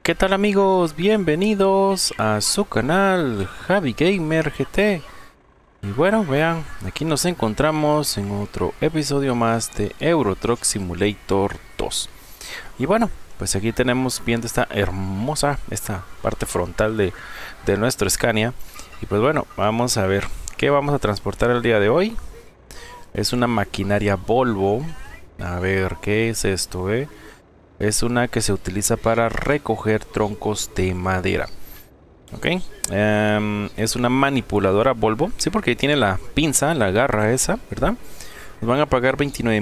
¿Qué tal amigos? Bienvenidos a su canal Javi Gamer GT. Y bueno, vean, aquí nos encontramos en otro episodio más de Euro Truck Simulator 2. Y bueno, pues aquí tenemos viendo esta parte frontal de nuestro Scania. Y pues bueno, vamos a ver qué vamos a transportar el día de hoy. Es una maquinaria Volvo. A ver, ¿qué es esto, Es una que se utiliza para recoger troncos de madera. Ok. Es una manipuladora Volvo. Sí, porque tiene la pinza, la garra esa, ¿verdad? Nos van a pagar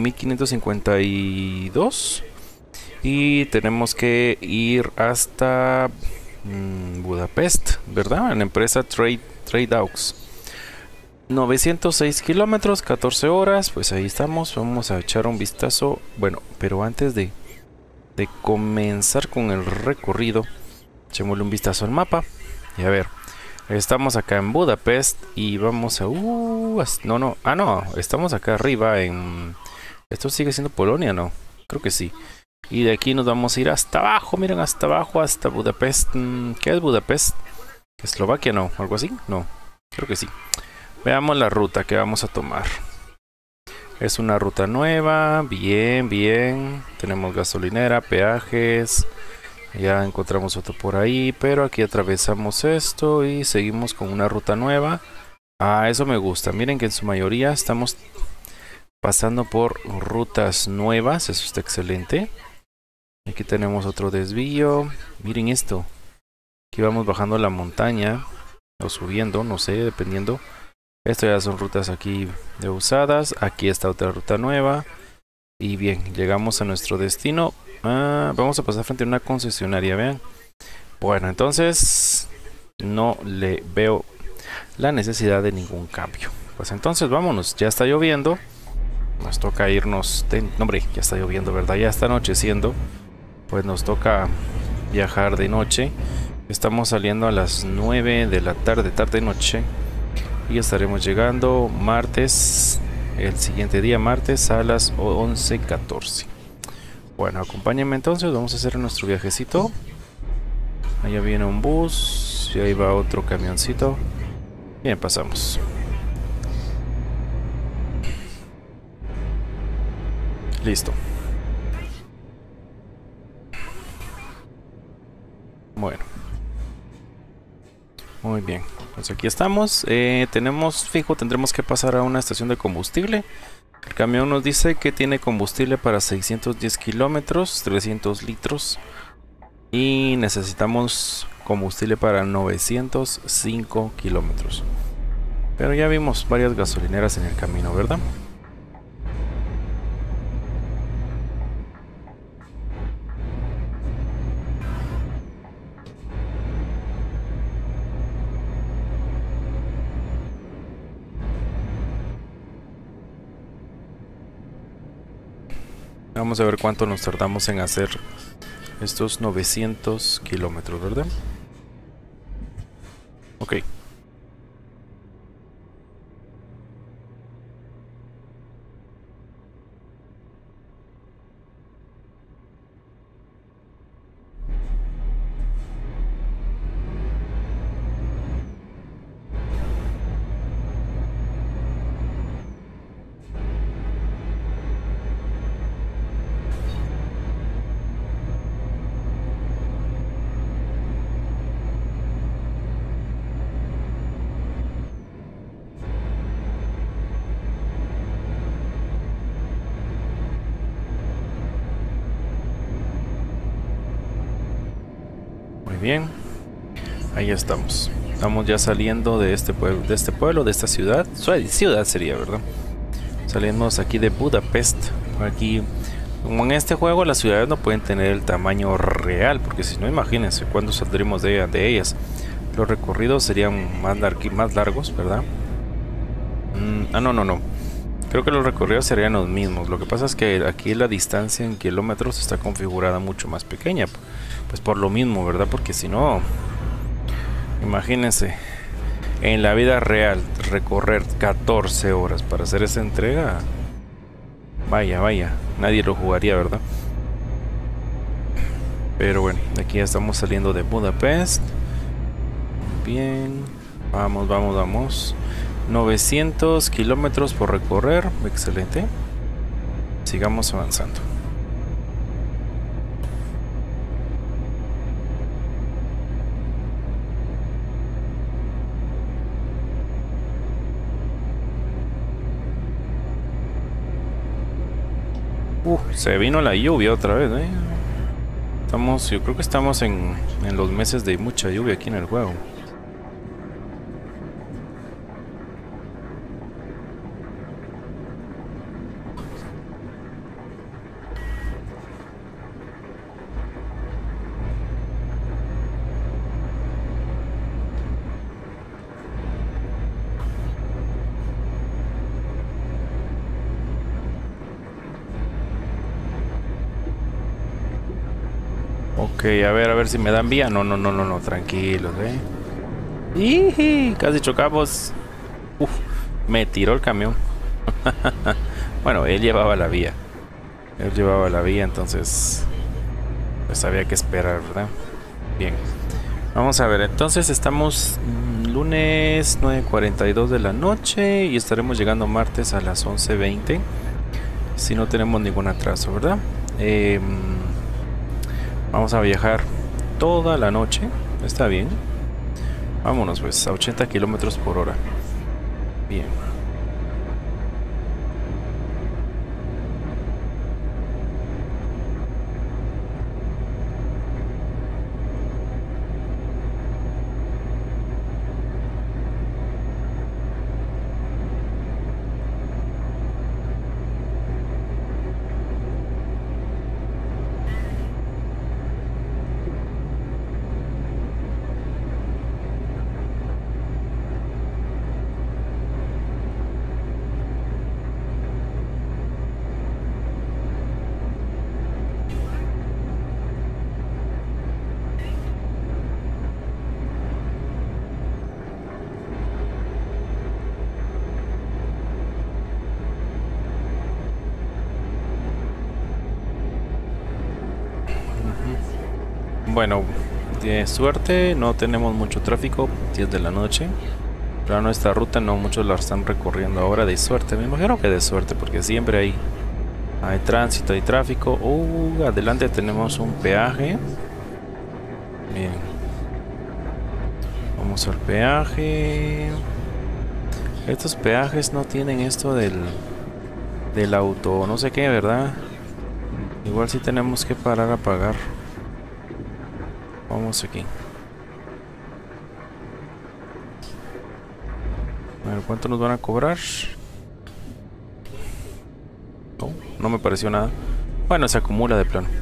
29.552. Y tenemos que ir hasta Budapest, ¿verdad? En la empresa Tradeaux. 906 kilómetros, 14 horas. Pues ahí estamos. Vamos a echar un vistazo. Bueno, pero antes de comenzar con el recorrido, echémosle un vistazo al mapa. Y a ver, estamos acá en Budapest y vamos a... no, estamos acá arriba en... Esto sigue siendo Polonia, ¿no? Creo que sí. Y de aquí nos vamos a ir hasta abajo, miren, hasta abajo, hasta Budapest. ¿Qué es Budapest? ¿Eslovaquia, no? ¿Algo así? No, creo que sí. Veamos la ruta que vamos a tomar. Es una ruta nueva, bien. Tenemos gasolinera, peajes. Ya encontramos otro por ahí, pero aquí atravesamos esto y seguimos con una ruta nueva. Ah, eso me gusta. Miren que en su mayoría estamos pasando por rutas nuevas. Eso está excelente. Aquí tenemos otro desvío. Miren esto. Aquí vamos bajando la montaña o subiendo, no sé, dependiendo. Esto ya son rutas aquí de usadas. Aquí está otra ruta nueva. Y bien, llegamos a nuestro destino. Vamos a pasar frente a una concesionaria, vean. Bueno, entonces no le veo la necesidad de ningún cambio. Pues entonces vámonos, ya está lloviendo. Nos toca irnos... No, hombre, ya está lloviendo, ¿verdad? Ya está anocheciendo. Pues nos toca viajar de noche. Estamos saliendo a las 9 de la tarde, tarde-noche. Y estaremos llegando martes, el siguiente día martes a las 11:14. Bueno, acompáñenme entonces, vamos a hacer nuestro viajecito. Allá viene un bus y ahí va otro camioncito. Bien, pasamos. Listo. Bueno. Muy bien, pues aquí estamos. Tendremos que pasar a una estación de combustible. El camión nos dice que tiene combustible para 610 kilómetros, 300 litros. Y necesitamos combustible para 905 kilómetros. Pero ya vimos varias gasolineras en el camino, ¿verdad? Vamos a ver cuánto nos tardamos en hacer estos 900 kilómetros, ¿verdad? Ok. Bien, ahí estamos. Estamos ya saliendo de este pueblo, de esta ciudad. Ciudad sería, ¿verdad? Salimos aquí de Budapest. Aquí, como en este juego, las ciudades no pueden tener el tamaño real, porque si no, imagínense cuándo saldremos de ellas. Los recorridos serían más largos, ¿verdad? No. Creo que los recorridos serían los mismos. Lo que pasa es que aquí la distancia en kilómetros está configurada mucho más pequeña. Pues por lo mismo, ¿verdad? Porque si no, imagínense, en la vida real, recorrer 14 horas para hacer esa entrega. Vaya, nadie lo jugaría, ¿verdad? Pero bueno, aquí ya estamos saliendo de Budapest. Bien, vamos, vamos, vamos. 900 kilómetros por recorrer, excelente. Sigamos avanzando. Se vino la lluvia otra vez, ¿eh? Yo creo que estamos en los meses de mucha lluvia aquí en el juego. Ok, a ver si me dan vía. No, tranquilos, Casi chocamos. Uf, me tiró el camión. Bueno, él llevaba la vía. Entonces pues había que esperar, ¿verdad? Bien. Vamos a ver, entonces estamos lunes 9:42 de la noche y estaremos llegando martes a las 11:20. Si no tenemos ningún atraso, ¿verdad? Vamos a viajar toda la noche. Está bien. Vámonos pues a 80 kilómetros por hora. Bien. Bueno, de suerte no tenemos mucho tráfico, 10 de la noche. Pero nuestra ruta no muchos la están recorriendo ahora, de suerte. Me imagino que de suerte, porque siempre hay tránsito, hay tráfico. Adelante tenemos un peaje. Bien. Vamos al peaje. Estos peajes no tienen esto del auto, no sé qué, ¿verdad? Igual sí tenemos que parar a pagar. Vamos aquí. A ver, ¿cuánto nos van a cobrar? No me pareció nada. Bueno, se acumula de plano.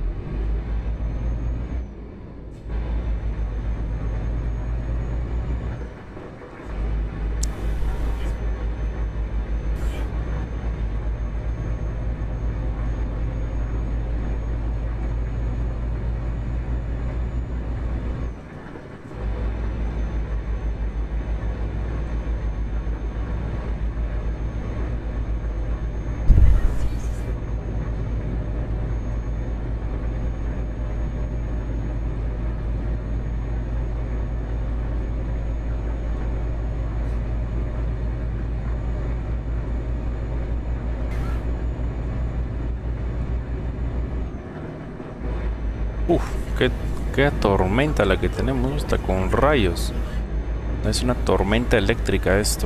Qué tormenta la que tenemos, está con rayos. Es una tormenta eléctrica esto.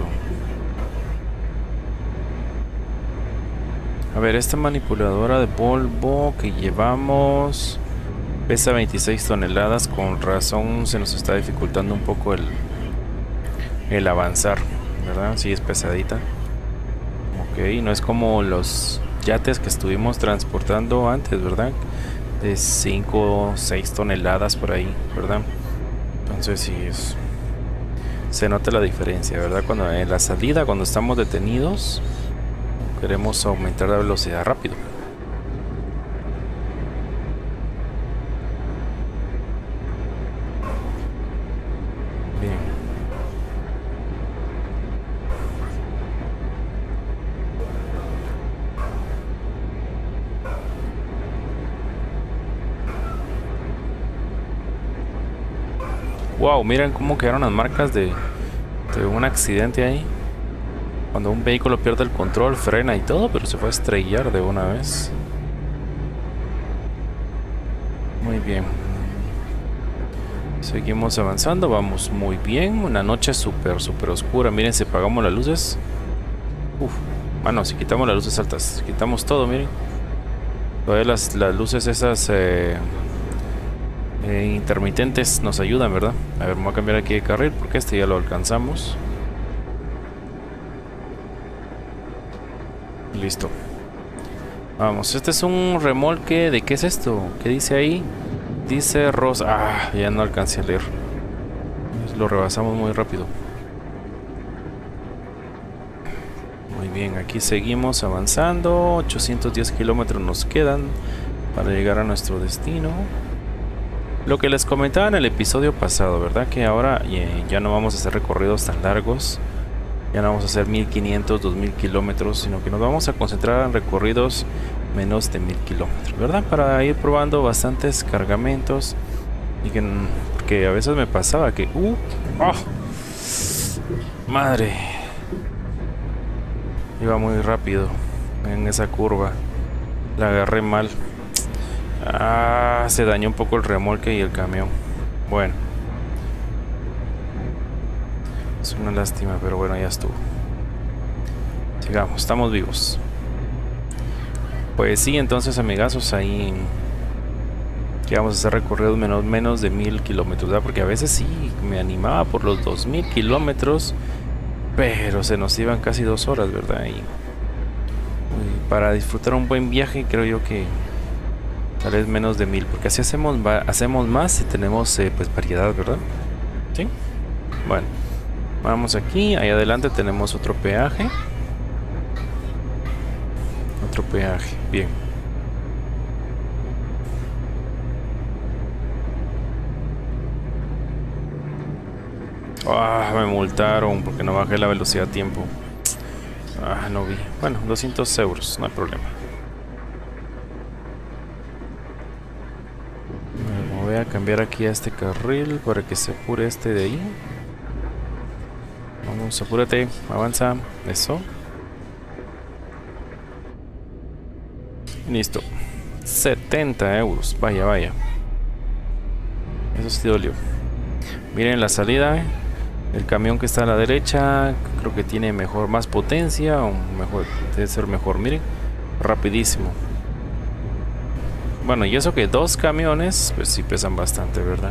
A ver, esta manipuladora de Volvo que llevamos pesa 26 toneladas. Con razón se nos está dificultando un poco el avanzar, ¿verdad? Sí, es pesadita. Ok, no es como los yates que estuvimos transportando antes, ¿verdad? De 5 o 6 toneladas por ahí, ¿verdad? Entonces sí se nota la diferencia, ¿verdad? Cuando en la salida, cuando estamos detenidos, queremos aumentar la velocidad rápido. Bien. Wow, miren cómo quedaron las marcas de un accidente ahí. Cuando un vehículo pierde el control, frena y todo, pero se fue a estrellar de una vez. Muy bien. Seguimos avanzando, vamos muy bien. Una noche súper oscura. Miren, si apagamos las luces. Bueno, si quitamos las luces altas, quitamos todo, miren. Todavía las luces esas intermitentes nos ayudan, ¿verdad? A ver, vamos a cambiar aquí de carril porque este ya lo alcanzamos. Listo. Vamos, este es un remolque. ¿De qué es esto? ¿Qué dice ahí? Dice Rosa. Ah, ya no alcancé a leer. Lo rebasamos muy rápido. Muy bien, aquí seguimos avanzando. 810 kilómetros nos quedan para llegar a nuestro destino. Lo que les comentaba en el episodio pasado, ¿verdad? Que ahora ya no vamos a hacer recorridos tan largos. Ya no vamos a hacer 1500, 2000 kilómetros, sino que nos vamos a concentrar en recorridos menos de 1000 kilómetros, ¿verdad? Para ir probando bastantes cargamentos. Y porque a veces me pasaba que... ¡Oh! ¡Madre! Iba muy rápido en esa curva. La agarré mal. Se dañó un poco el remolque y el camión. Bueno. Es una lástima, pero bueno, ya estuvo. Sigamos, estamos vivos. Pues sí, entonces amigazos, ahí que vamos a hacer recorridos menos de 1000 kilómetros, ¿verdad? Porque a veces sí me animaba por los 2000 kilómetros, pero se nos iban casi 2 horas, ¿verdad? Y para disfrutar un buen viaje creo yo que tal vez menos de 1000, porque así hacemos más y tenemos pues variedad, ¿verdad? Sí. Bueno, vamos aquí, ahí adelante tenemos otro peaje. Otro peaje, bien. Me multaron porque no bajé la velocidad a tiempo. No vi. Bueno, 200 euros, no hay problema. Me voy a cambiar aquí a este carril para que se apure este de ahí. Vamos, apúrate, avanza. Eso. Listo. 70 euros. Vaya, vaya. Eso sí dolió. Miren la salida. El camión que está a la derecha creo que tiene más potencia o mejor, debe ser mejor. Miren, rapidísimo. Bueno, y eso que 2 camiones pues sí pesan bastante, ¿verdad?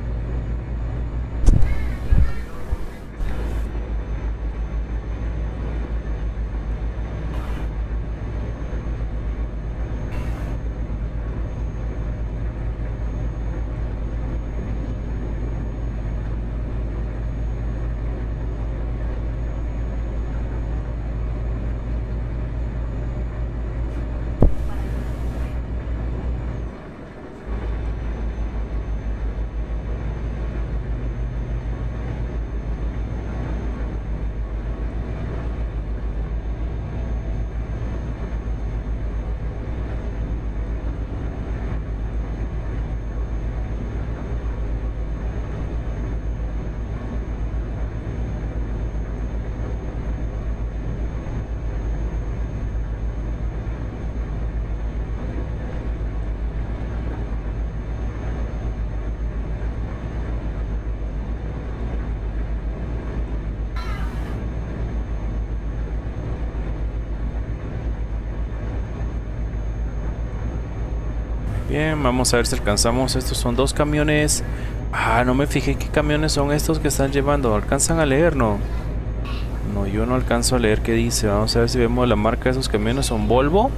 Bien, vamos a ver si alcanzamos. Estos son 2 camiones. No me fijé qué camiones son estos que están llevando. ¿Alcanzan a leer? No, yo no alcanzo a leer qué dice. Vamos a ver si vemos la marca de esos camiones. ¿Son Volvo?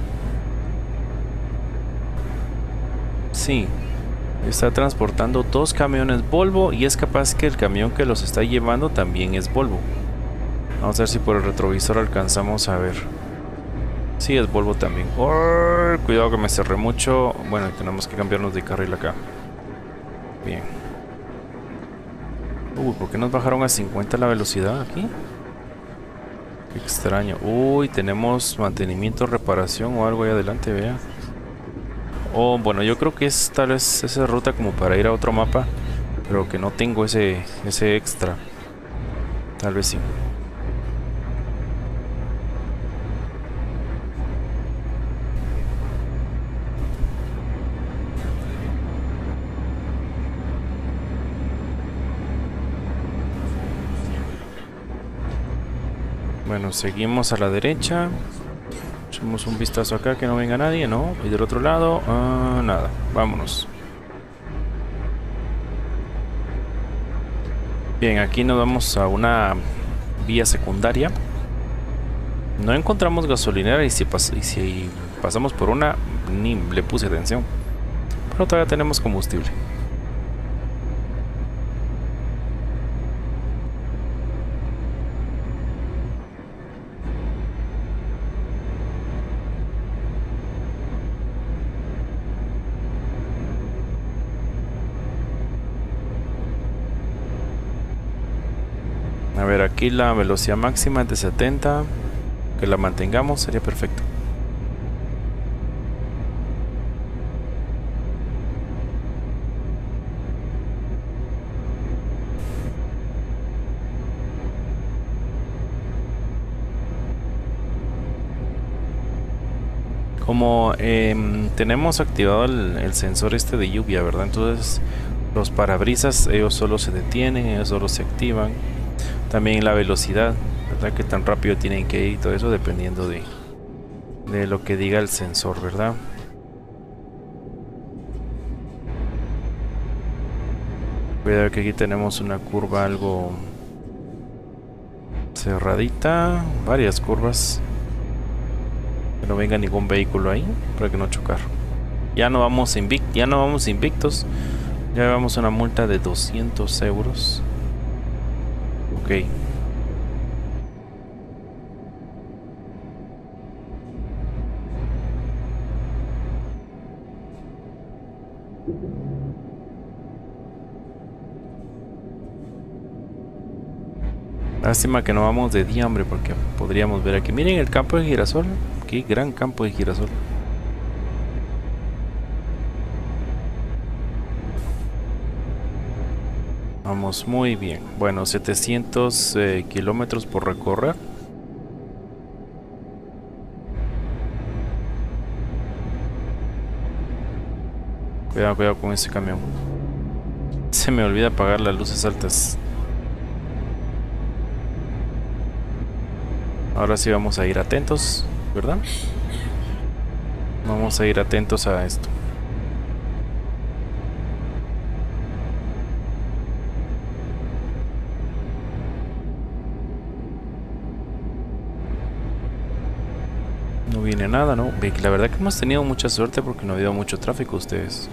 Sí. Está transportando 2 camiones Volvo. Y es capaz que el camión que los está llevando también es Volvo. Vamos a ver si por el retrovisor alcanzamos a ver. Sí, es Volvo también. Cuidado que me cerré mucho. Bueno, tenemos que cambiarnos de carril acá. Bien. ¿Por qué nos bajaron a 50 la velocidad aquí? Qué extraño. Tenemos mantenimiento, reparación o algo ahí adelante, vea. Bueno, yo creo que es tal vez esa ruta como para ir a otro mapa. pero que no tengo ese extra. Tal vez sí. Bueno, seguimos a la derecha. Echamos un vistazo acá, que no venga nadie, ¿no? Y del otro lado, nada. Vámonos. Bien, aquí nos vamos a una vía secundaria. No encontramos gasolinera y si pasamos por una, ni le puse atención. Pero todavía tenemos combustible. A ver, aquí la velocidad máxima es de 70. Que la mantengamos sería perfecto. Como tenemos activado el sensor este de lluvia, ¿verdad? Entonces los parabrisas, ellos solo se detienen, ellos solo se activan. También la velocidad, ¿verdad? Que tan rápido tienen que ir y todo eso dependiendo de lo que diga el sensor, ¿verdad? Cuidado que aquí tenemos una curva algo cerradita, varias curvas. Que no venga ningún vehículo ahí para que no chocar. Ya no vamos invictos. Ya llevamos una multa de 200 euros. Ok. Lástima que no vamos de día, hombre, porque podríamos ver aquí. Miren el campo de girasol. Qué gran campo de girasol. Vamos muy bien. Bueno, 700 kilómetros por recorrer. Cuidado, cuidado con ese camión. Se me olvida apagar las luces altas. Ahora sí vamos a ir atentos, ¿verdad? Vamos a ir atentos a esto. No viene nada, ¿no? La verdad que hemos tenido mucha suerte porque no ha habido mucho tráfico ustedes.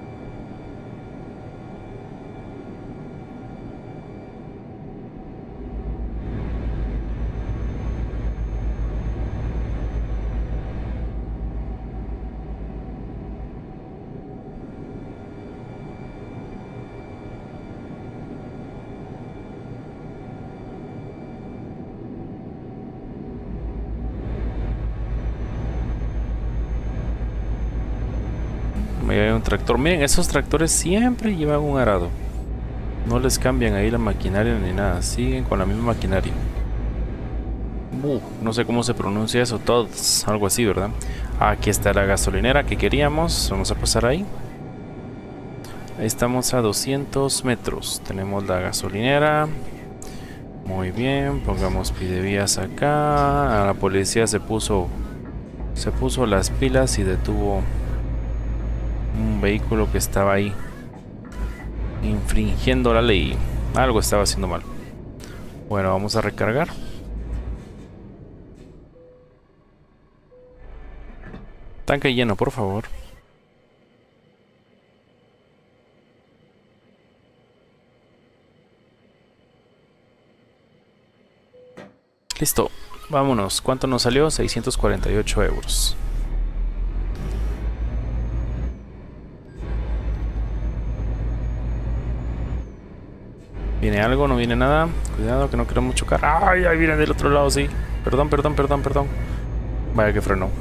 Hay un tractor. Miren, esos tractores siempre llevan un arado. No les cambian ahí la maquinaria ni nada. Siguen con la misma maquinaria. No sé cómo se pronuncia eso. Todos, algo así, ¿verdad? Aquí está la gasolinera que queríamos. Vamos a pasar ahí. Ahí estamos a 200 metros. Tenemos la gasolinera. Muy bien. Pongamos pidevías acá. La policía se puso las pilas y detuvo un vehículo que estaba ahí infringiendo la ley. Algo estaba haciendo mal. Bueno, vamos a recargar. Tanque lleno, por favor. Listo, vámonos. ¿Cuánto nos salió? 648 euros. ¿Viene algo? ¿No viene nada? Cuidado que no queremos chocar. ¡Ay! Ahí viene del otro lado, sí. Perdón. Vaya que frenó.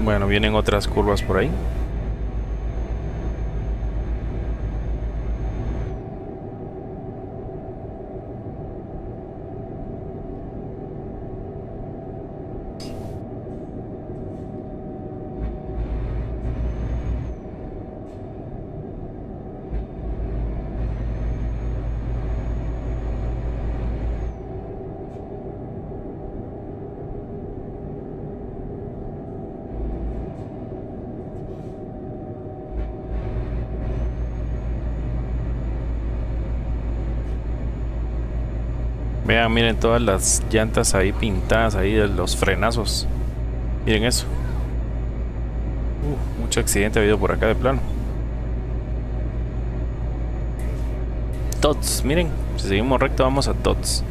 Bueno, vienen otras curvas por ahí. Vean, miren todas las llantas ahí pintadas ahí de los frenazos. Miren eso. Mucho accidente ha habido por acá de plano. Tots, miren, si seguimos recto vamos a Tots.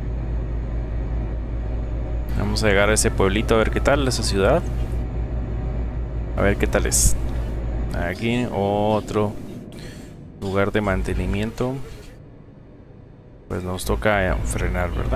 Vamos a llegar a ese pueblito a ver qué tal esa ciudad. A ver qué tal es. Aquí otro lugar de mantenimiento. Pues nos toca frenar, ¿verdad?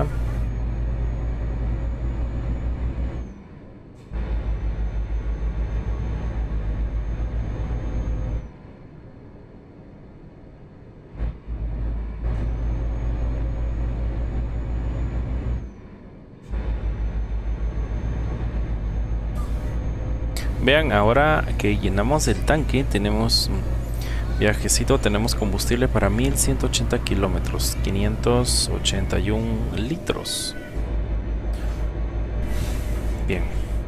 Vean, ahora que llenamos el tanque, tenemos viajecito, tenemos combustible para 1180 kilómetros, 581 litros. Bien.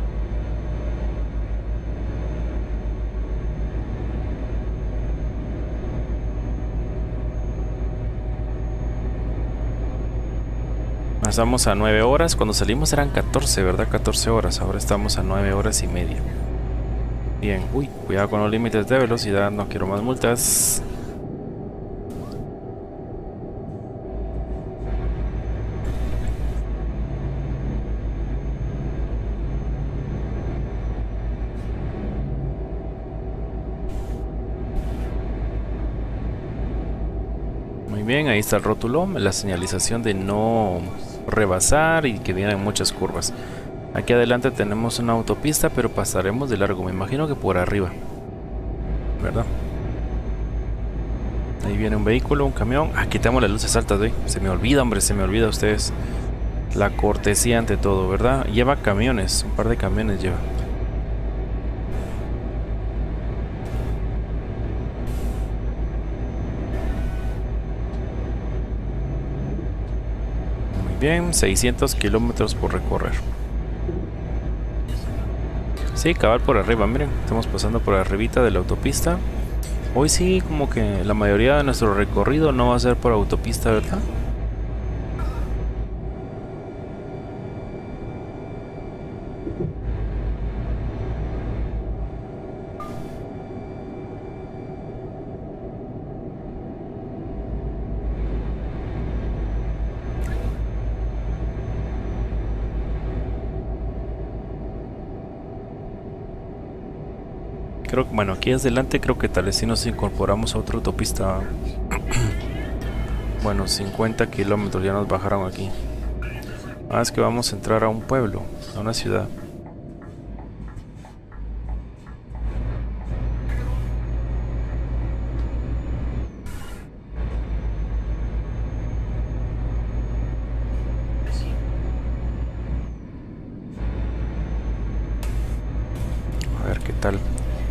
Estamos a 9 horas, cuando salimos eran 14, ¿verdad? 14 horas, ahora estamos a 9 horas y media. Bien, uy, cuidado con los límites de velocidad, no quiero más multas. Muy bien, ahí está el rótulo, la señalización de no rebasar y que vienen muchas curvas. Aquí adelante tenemos una autopista, pero pasaremos de largo, me imagino que por arriba, ¿verdad? Ahí viene un vehículo, un camión. Ah, quitamos las luces altas, ¿ve? Se me olvida, hombre, se me olvida a ustedes. La cortesía ante todo, ¿verdad? Lleva camiones, un par de camiones lleva. Muy bien, 600 kilómetros por recorrer. Sí, cabal por arriba, miren, estamos pasando por arribita de la autopista. Hoy sí, como que la mayoría de nuestro recorrido no va a ser por autopista, ¿verdad? Creo que, bueno, aquí adelante creo que tal vez si nos incorporamos a otra autopista. Bueno, 50 kilómetros ya nos bajaron aquí. Ah, es que vamos a entrar a un pueblo, a una ciudad. A ver qué tal.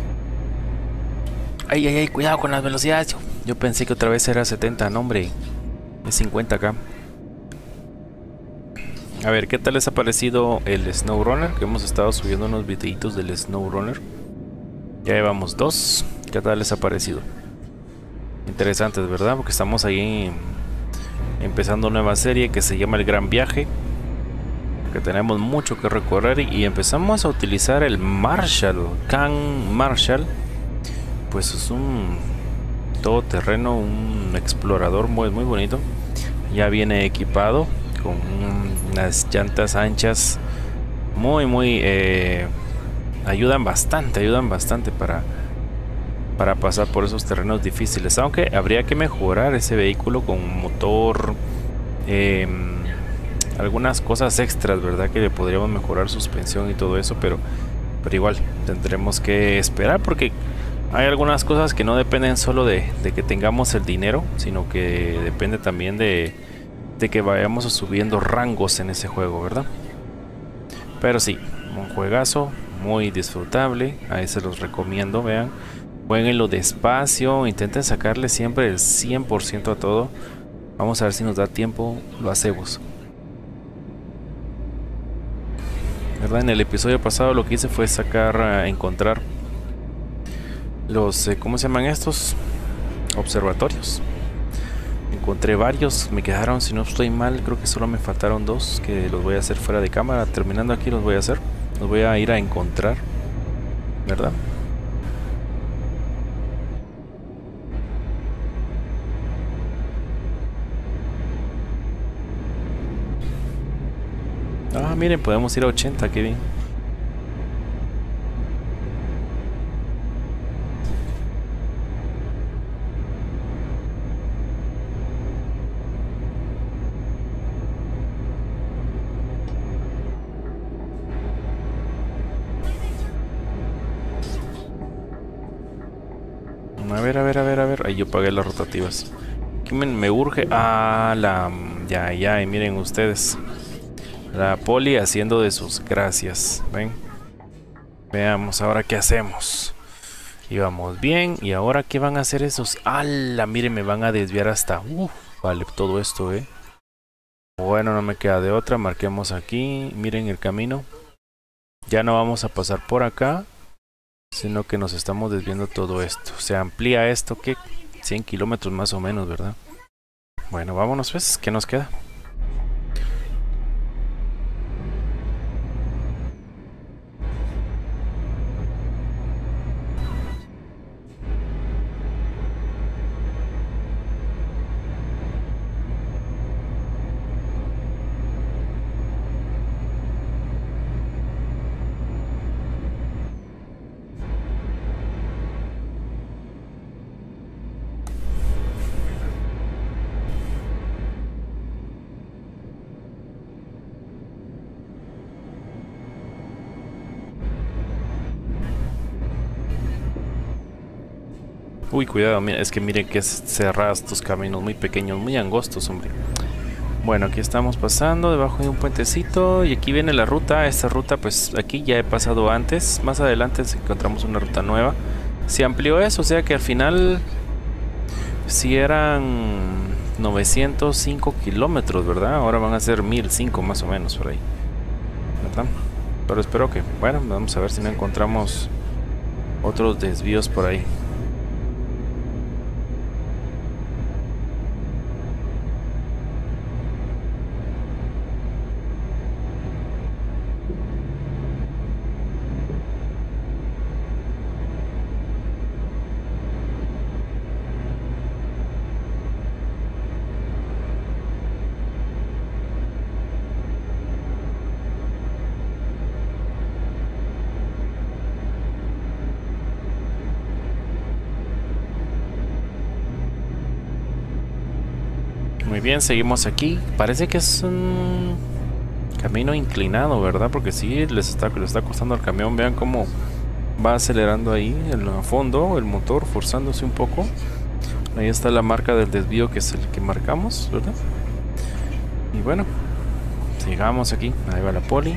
Ay, ay, ay, cuidado con las velocidades. Yo pensé que otra vez era 70, no, hombre. Es 50 acá. A ver, ¿qué tal les ha parecido el SnowRunner? Que hemos estado subiendo unos videitos del SnowRunner. Ya llevamos 2. ¿Qué tal les ha parecido? Interesantes, ¿verdad? Porque estamos ahí empezando una nueva serie que se llama El Gran Viaje. Que tenemos mucho que recorrer y empezamos a utilizar el Marshall, Can Marshall. Pues es un todoterreno, un explorador muy bonito. Ya viene equipado con unas llantas anchas muy ayudan bastante para pasar por esos terrenos difíciles, aunque habría que mejorar ese vehículo con motor, algunas cosas extras, verdad, que le podríamos mejorar suspensión y todo eso, pero Pero igual, tendremos que esperar porque hay algunas cosas que no dependen solo de que tengamos el dinero, sino que depende también de que vayamos subiendo rangos en ese juego, ¿verdad? Pero sí, un juegazo muy disfrutable, ahí se los recomiendo, vean. Jueguenlo despacio, intenten sacarle siempre el 100% a todo. Vamos a ver si nos da tiempo, lo hacemos. ¿Verdad? En el episodio pasado lo que hice fue encontrar los, ¿cómo se llaman estos? Observatorios. Encontré varios, me quedaron, si no estoy mal, creo que solo me faltaron dos, que los voy a hacer fuera de cámara. Terminando aquí los voy a hacer, los voy a ir a encontrar, ¿verdad? Ah, miren, podemos ir a 80, qué bien. A ver. Ahí yo pagué las rotativas. Aquí me urge. Ah, ya, y miren ustedes. La poli haciendo de sus gracias. ¿Ven? Veamos ahora qué hacemos. Íbamos bien. ¿Y ahora qué van a hacer esos? ¡Hala! Miren, me van a desviar hasta... vale, todo esto, Bueno, no me queda de otra. Marquemos aquí. Miren el camino. Ya no vamos a pasar por acá, sino que nos estamos desviando todo esto. Se amplía esto, que 100 kilómetros más o menos, ¿verdad? Bueno, vámonos pues, ¿qué nos queda? Uy, cuidado, mira, es que miren que es cerrados estos caminos muy pequeños, muy angostos, hombre. Bueno, aquí estamos pasando debajo de un puentecito y aquí viene la ruta. Esta ruta, pues aquí ya he pasado antes. Más adelante encontramos una ruta nueva. Se amplió eso, o sea que al final si eran 905 kilómetros, ¿verdad? Ahora van a ser 1005 más o menos por ahí, ¿verdad? Pero espero que, bueno, vamos a ver si no encontramos otros desvíos por ahí. Muy bien, seguimos aquí. Parece que es un camino inclinado, ¿verdad? Porque sí, le está costando al camión. Vean cómo va acelerando ahí a fondo el motor, forzándose un poco. Ahí está la marca del desvío, que es el que marcamos, ¿verdad? Y bueno, sigamos aquí. Ahí va la poli.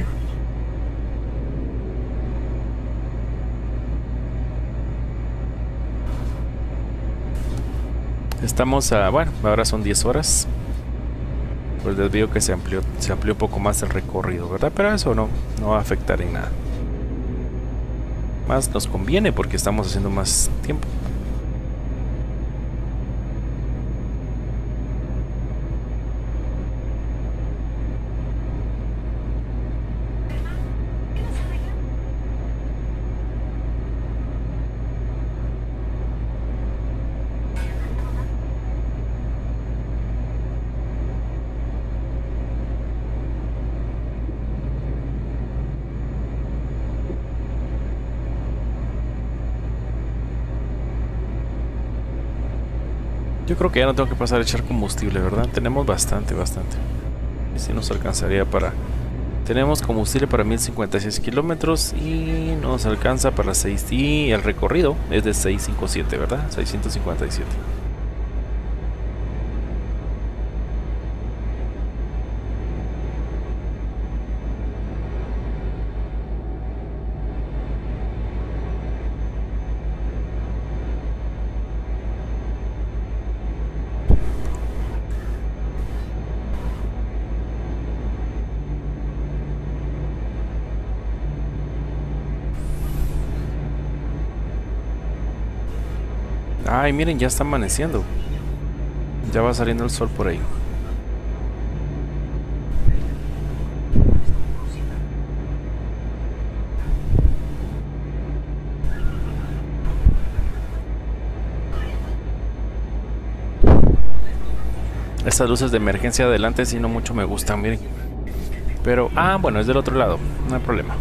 Estamos a, bueno, ahora son 10 horas. Por el desvío que se amplió un poco más el recorrido, ¿verdad? Pero eso no va a afectar en nada. Más nos conviene porque estamos haciendo más tiempo. Yo creo que ya no tengo que pasar a echar combustible, ¿verdad? Tenemos bastante. Y si nos alcanzaría para Tenemos combustible para 1056 kilómetros y nos alcanza para 6. Y el recorrido es de 657, ¿verdad? 657. Ay, miren, ya está amaneciendo. Ya va saliendo el sol por ahí. Estas luces de emergencia adelante sí no mucho me gustan, miren. Pero, bueno, es del otro lado, no hay problema.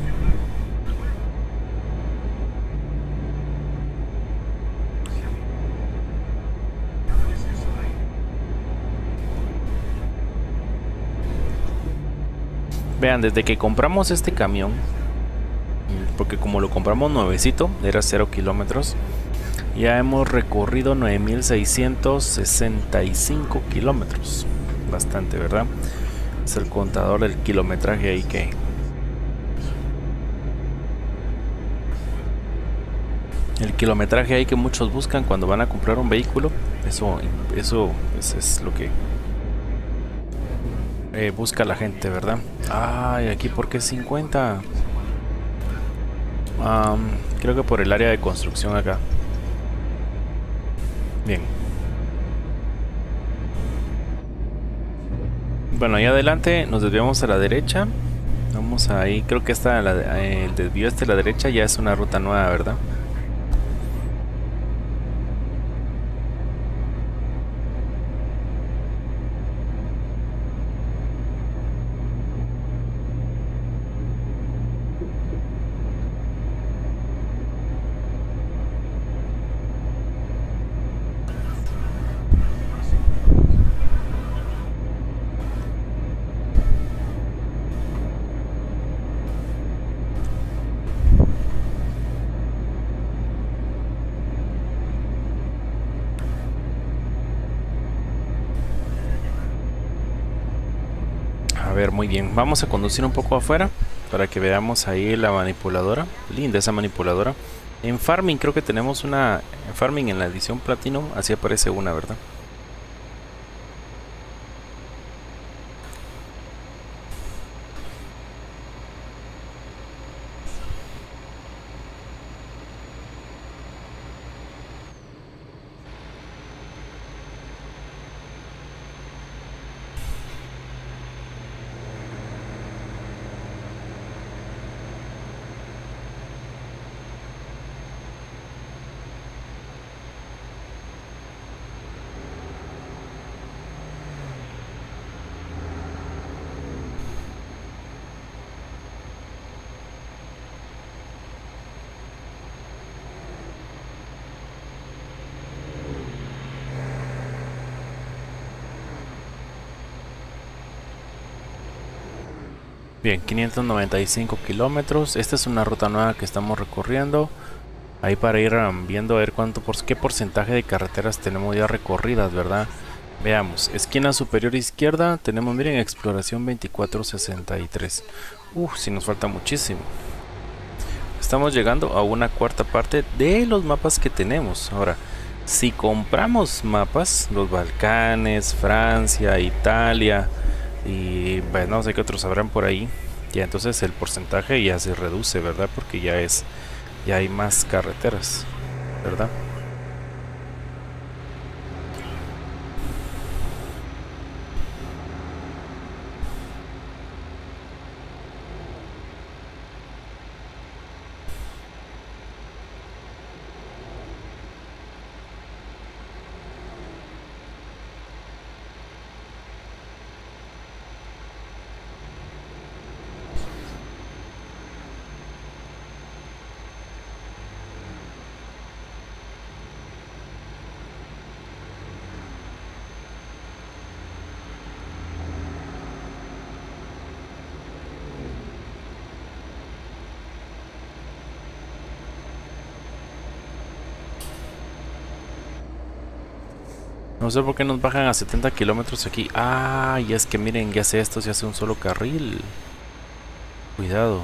Vean, desde que compramos este camión, porque como lo compramos nuevecito, era 0 kilómetros, ya hemos recorrido 9665 kilómetros. Bastante, ¿verdad? Es el contador del kilometraje ahí que... El kilometraje ahí que muchos buscan cuando van a comprar un vehículo. Eso es lo que busca la gente, ¿verdad? Ay, aquí porque es 50. Creo que por el área de construcción acá. Bien. Bueno, ahí adelante nos desviamos a la derecha. Vamos ahí, creo que está el desvío a la derecha ya es una ruta nueva, ¿verdad? A ver, muy bien. Vamos a conducir un poco afuera para que veamos ahí la manipuladora. Linda esa manipuladora. En Farming creo que tenemos una... En Farming en la edición Platinum, así aparece una, ¿verdad? Bien, 595 kilómetros. Esta es una ruta nueva que estamos recorriendo. Ahí para ir viendo a ver qué porcentaje de carreteras tenemos ya recorridas, ¿verdad? Veamos, esquina superior izquierda tenemos, miren, exploración 2463. Sí nos falta muchísimo. Estamos llegando a una cuarta parte de los mapas que tenemos. Ahora, si compramos mapas, los Balcanes, Francia, Italia y bueno, no sé qué otros habrán por ahí, ya entonces el porcentaje ya se reduce, ¿verdad? Porque ya hay más carreteras, ¿verdad? No sé por qué nos bajan a 70 kilómetros aquí. Ah, y es que miren, ya sé esto, se hace un solo carril. Cuidado.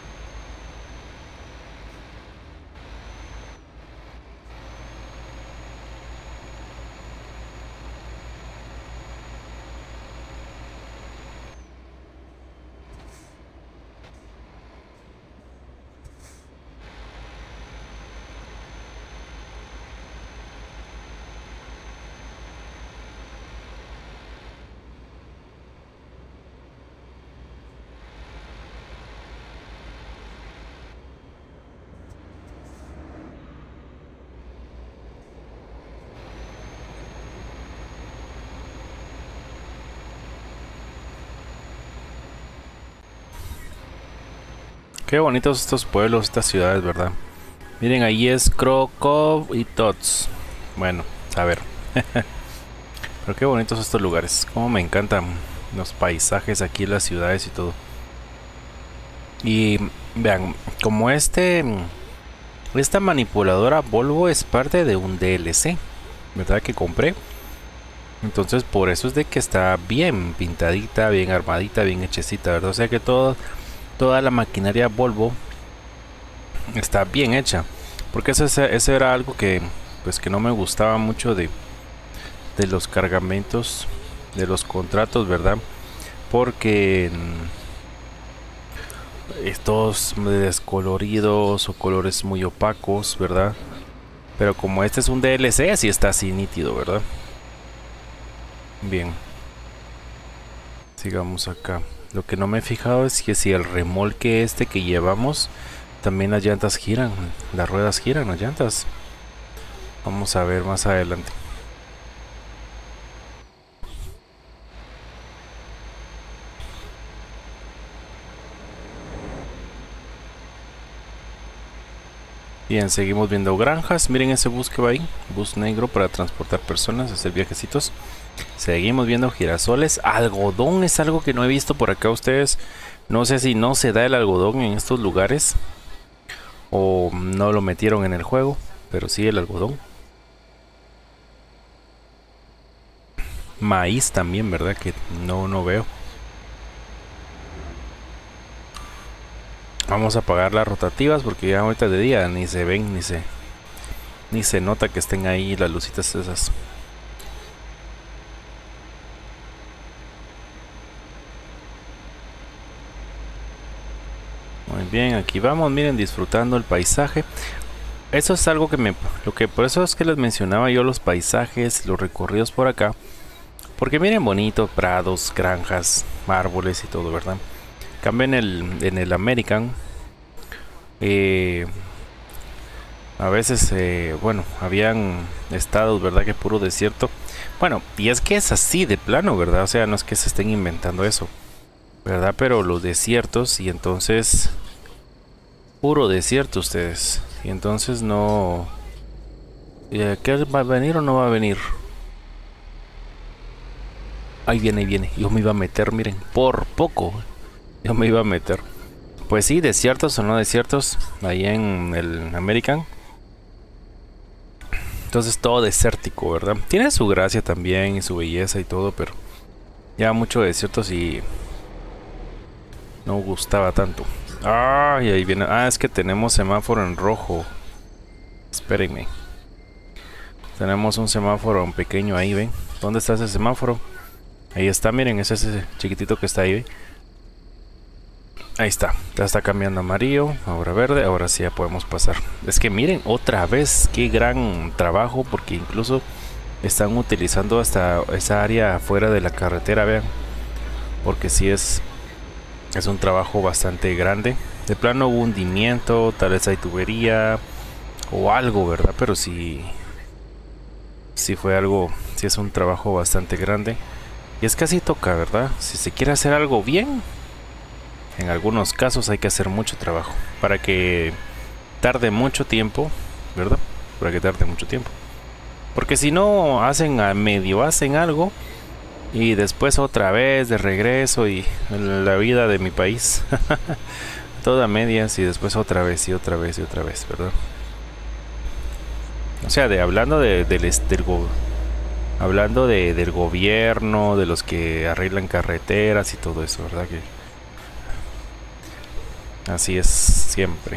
Qué bonitos estos pueblos, estas ciudades, ¿verdad? Miren, ahí es Krakow y Tots. Bueno, a ver. Pero qué bonitos estos lugares. Como me encantan los paisajes aquí, las ciudades y todo. Y vean, como esta manipuladora Volvo es parte de un DLC, ¿verdad? Que compré. Entonces por eso es de que está bien pintadita, bien armadita, bien hechecita, ¿verdad? O sea que toda la maquinaria Volvo está bien hecha. Porque ese era algo que pues que no me gustaba mucho de los cargamentos, de los contratos, ¿verdad? Porque estos descoloridos o colores muy opacos, ¿verdad? Pero como este es un DLC, así está así nítido, ¿verdad? Bien. Sigamos acá. Lo que no me he fijado es que si el remolque este que llevamos, también las llantas giran, las ruedas giran, las llantas. Vamos a ver más adelante. Bien, seguimos viendo granjas. Miren ese bus que va ahí. Bus negro para transportar personas, hacer viajecitos. Seguimos viendo girasoles. Algodón es algo que no he visto por acá ustedes. No sé si no se da el algodón en estos lugares o no lo metieron en el juego, pero sí el algodón. Maíz también, ¿verdad? Que no veo. Vamos a apagar las rotativas porque ya ahorita de día ni se ven, ni se nota que estén ahí las lucitas esas. Muy bien, aquí vamos, miren, disfrutando el paisaje. Eso es algo por eso es que les mencionaba yo los paisajes, los recorridos por acá. Porque miren, bonito, prados, granjas, árboles y todo, ¿verdad? Cambio en el American. A veces, bueno, habían estados, ¿verdad? Que puro desierto. Bueno, y es que es así de plano, ¿verdad? O sea, no es que se estén inventando eso, ¿verdad? Pero los desiertos, y entonces puro desierto ustedes. Y entonces no... ¿Qué va a venir o no va a venir? Ahí viene, ahí viene. Yo me iba a meter, miren, por poco. Yo me iba a meter. Pues sí, desiertos o no desiertos. Ahí en el American. Entonces todo desértico, ¿verdad? Tiene su gracia también y su belleza y todo, pero ya mucho desiertos y no gustaba tanto. Ay, ahí viene. Ah, es que tenemos semáforo en rojo. Espérenme. Tenemos un semáforo pequeño ahí, ¿ven? ¿Dónde está ese semáforo? Ahí está, miren, es ese chiquitito que está ahí, ¿ven? Ahí está, ya está cambiando amarillo, ahora verde, ahora sí ya podemos pasar. Es que miren, otra vez, qué gran trabajo, porque incluso están utilizando hasta esa área fuera de la carretera, vean. Porque sí es un trabajo bastante grande. De plano hubo hundimiento, tal vez hay tubería o algo, ¿verdad? Pero sí fue algo, sí es un trabajo bastante grande. Y es que así toca, ¿verdad? Si se quiere hacer algo bien, en algunos casos hay que hacer mucho trabajo para que tarde mucho tiempo, ¿verdad? Para que tarde mucho tiempo. Porque si no, hacen a medio, hacen algo y después otra vez de regreso y la vida de mi país. Toda medias y después otra vez y otra vez y otra vez, ¿verdad? O sea, hablando del Hablando del gobierno, de los que arreglan carreteras y todo eso, ¿verdad? Que así es siempre.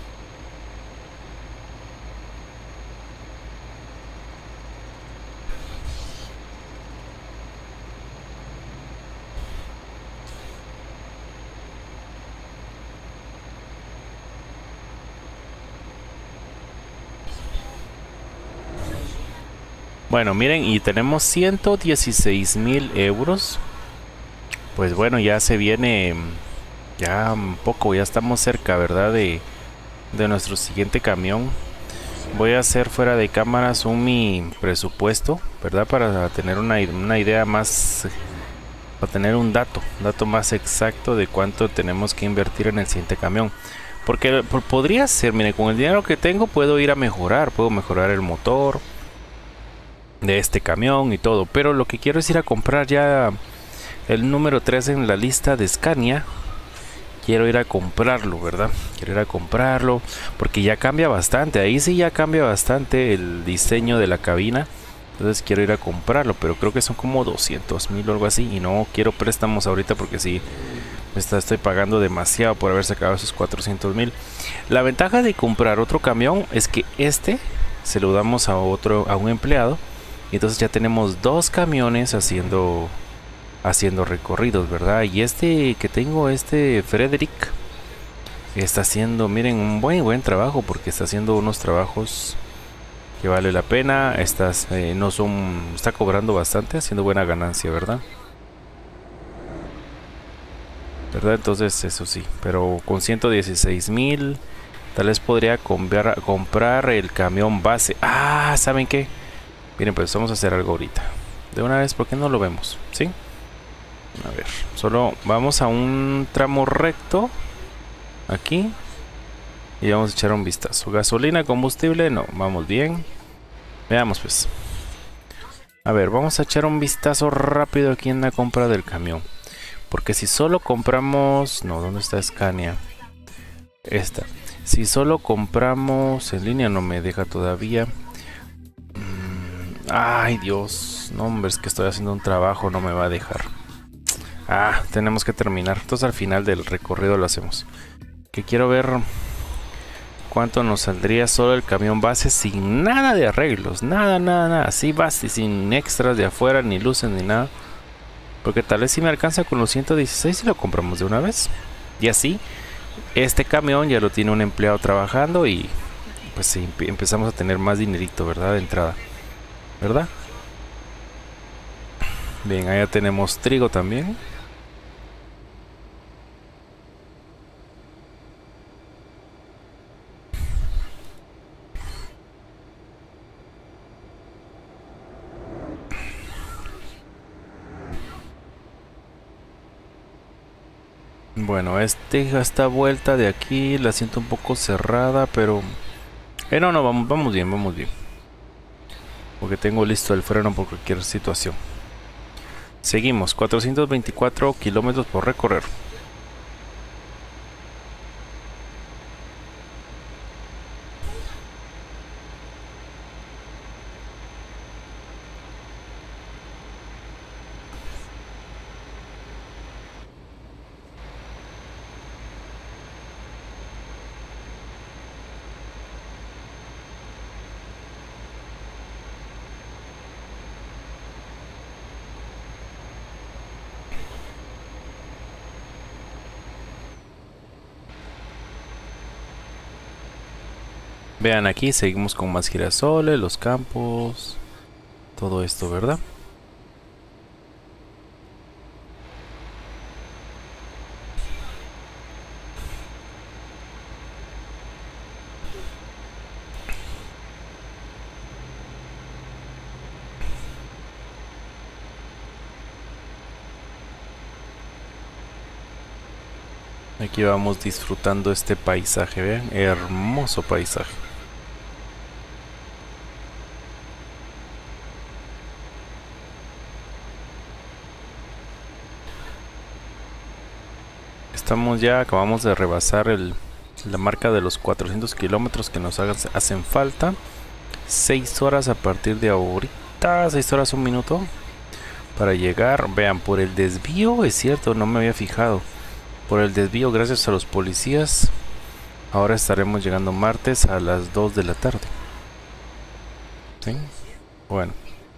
Bueno, miren, y tenemos 116.000 euros. Pues bueno, ya se viene ya un poco, ya estamos cerca, ¿verdad? De nuestro siguiente camión. Voy a hacer fuera de cámaras mi presupuesto, ¿verdad? Para tener una idea más, para tener un dato más exacto de cuánto tenemos que invertir en el siguiente camión. Porque podría ser, miren, con el dinero que tengo puedo ir a mejorar, puedo mejorar el motor de este camión y todo, pero lo que quiero es ir a comprar ya el número 3 en la lista de Scania. Quiero ir a comprarlo, ¿verdad? Quiero ir a comprarlo porque ya cambia bastante, ahí sí ya cambia bastante el diseño de la cabina. Entonces quiero ir a comprarlo, pero creo que son como 200.000 o algo así, y no quiero préstamos ahorita porque sí estoy pagando demasiado por haber sacado esos 400.000. La ventaja de comprar otro camión es que este se lo damos a un empleado. Y entonces ya tenemos 2 camiones haciendo recorridos, ¿verdad? Y este que tengo, Frederick, está haciendo, miren, un buen trabajo, porque está haciendo unos trabajos que vale la pena. Está cobrando bastante, haciendo buena ganancia, ¿verdad? Entonces eso sí, pero con 116.000 tal vez podría comprar el camión base. Ah, ¿saben qué? Miren, pues vamos a hacer algo ahorita. De una vez, ¿por qué no lo vemos? ¿Sí? A ver, solo vamos a un tramo recto. Aquí. Y vamos a echar un vistazo. Gasolina, combustible, no, vamos bien. Veamos pues. A ver, vamos a echar un vistazo rápido aquí en la compra del camión. Porque si solo compramos... No, ¿dónde está Scania? Esta. Si solo compramos en línea, no me deja todavía. Ay, Dios. No, hombre, es que estoy haciendo un trabajo, no me va a dejar. Ah, tenemos que terminar. Entonces al final del recorrido lo hacemos. Que quiero ver cuánto nos saldría solo el camión base sin nada de arreglos. Nada. Así base, sin extras de afuera, ni luces, ni nada. Porque tal vez si me alcanza con los 116 y lo compramos de una vez. Y así, este camión ya lo tiene un empleado trabajando y pues sí, empezamos a tener más dinerito, ¿verdad? De entrada. ¿Verdad? Bien, allá tenemos trigo también. Bueno, esta vuelta de aquí la siento un poco cerrada, pero... no, vamos bien. Porque tengo listo el freno por cualquier situación. Seguimos, 424 kilómetros por recorrer. Vean, aquí seguimos con más girasoles, los campos, todo esto, ¿verdad? Aquí vamos disfrutando este paisaje, vean, hermoso paisaje. Acabamos de rebasar la marca de los 400 kilómetros que nos hacen falta. 6 horas a partir de ahorita. vuelta, 6 horas, 1 minuto para llegar. Vean, por el desvío, es cierto, no me había fijado. Por el desvío, gracias a los policías, ahora estaremos llegando martes a las 2 de la tarde. ¿Sí? Bueno.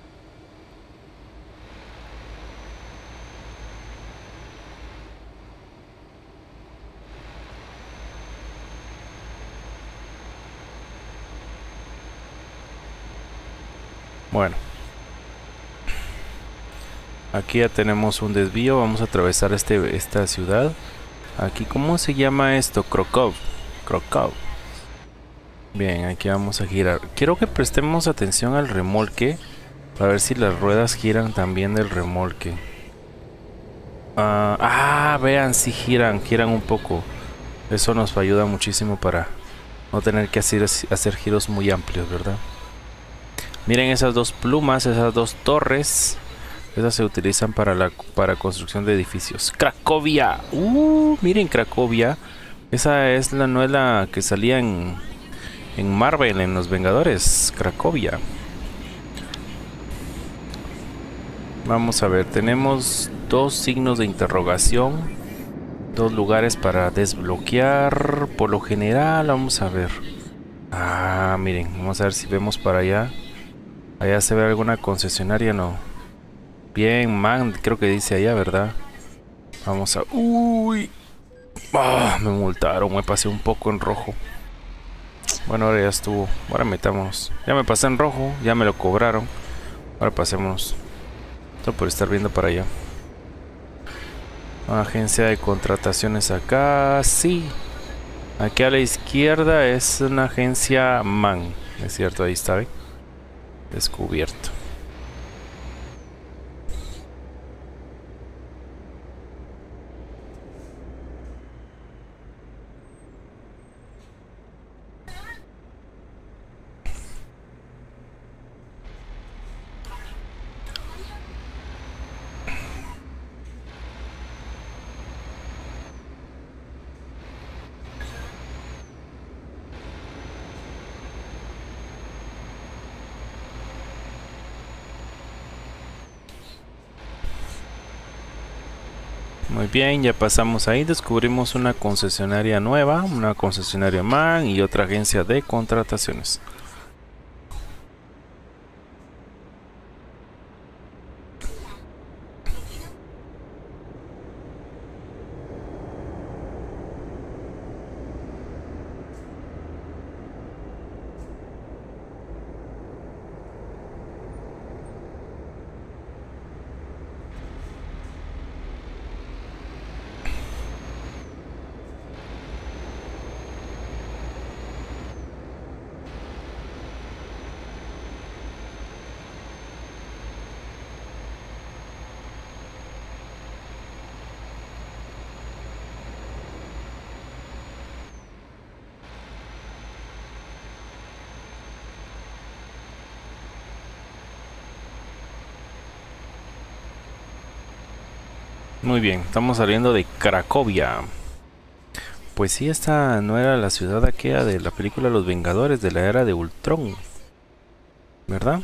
Bueno. Aquí ya tenemos un desvío, vamos a atravesar esta ciudad. Aquí, ¿cómo se llama esto? Krakow. Bien, aquí vamos a girar. Quiero que prestemos atención al remolque para ver si las ruedas giran también del remolque. Vean, si giran un poco. Eso nos ayuda muchísimo para no tener que hacer giros muy amplios, ¿verdad? Miren esas dos plumas, esas dos torres. Esas se utilizan para construcción de edificios. Cracovia. Miren Cracovia. Esa es no es la que salía en Marvel, en Los Vengadores. Cracovia. Vamos a ver. Tenemos 2 signos de interrogación. 2 lugares para desbloquear. Por lo general, vamos a ver. Miren. Vamos a ver si vemos para allá. Allá se ve alguna concesionaria, no. Bien, man, creo que dice allá, ¿verdad? Vamos a... ¡Uy! Me multaron, me pasé un poco en rojo. Bueno, ahora ya estuvo. Ahora metámonos. Ya me pasé en rojo, ya me lo cobraron. Ahora pasémonos. Esto por estar viendo para allá. Agencia de contrataciones acá. Sí. Aquí a la izquierda es una agencia MAN. Es cierto, ahí está, ¿eh? Descubierto. Muy bien, ya pasamos ahí, descubrimos una concesionaria nueva, una concesionaria MAN y otra agencia de contrataciones. Muy bien, estamos saliendo de Cracovia. Pues sí, esta no era la ciudad aquella de la película Los Vengadores de la Era de Ultron, ¿verdad?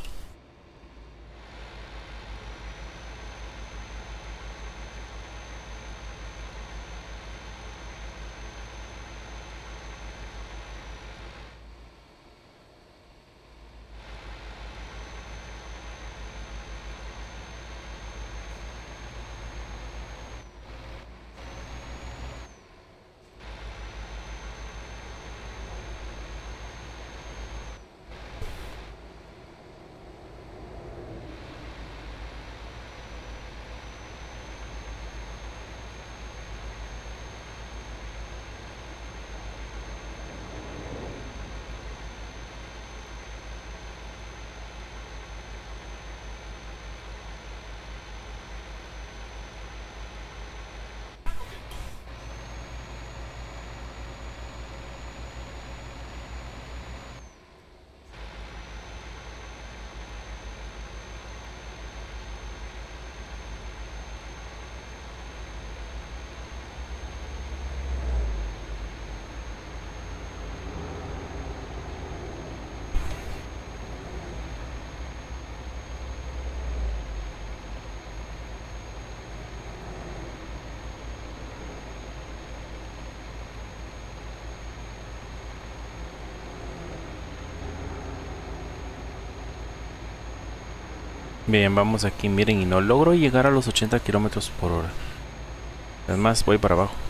Bien, vamos aquí, miren, y no logro llegar a los 80 kilómetros por hora. Es más, voy para abajo.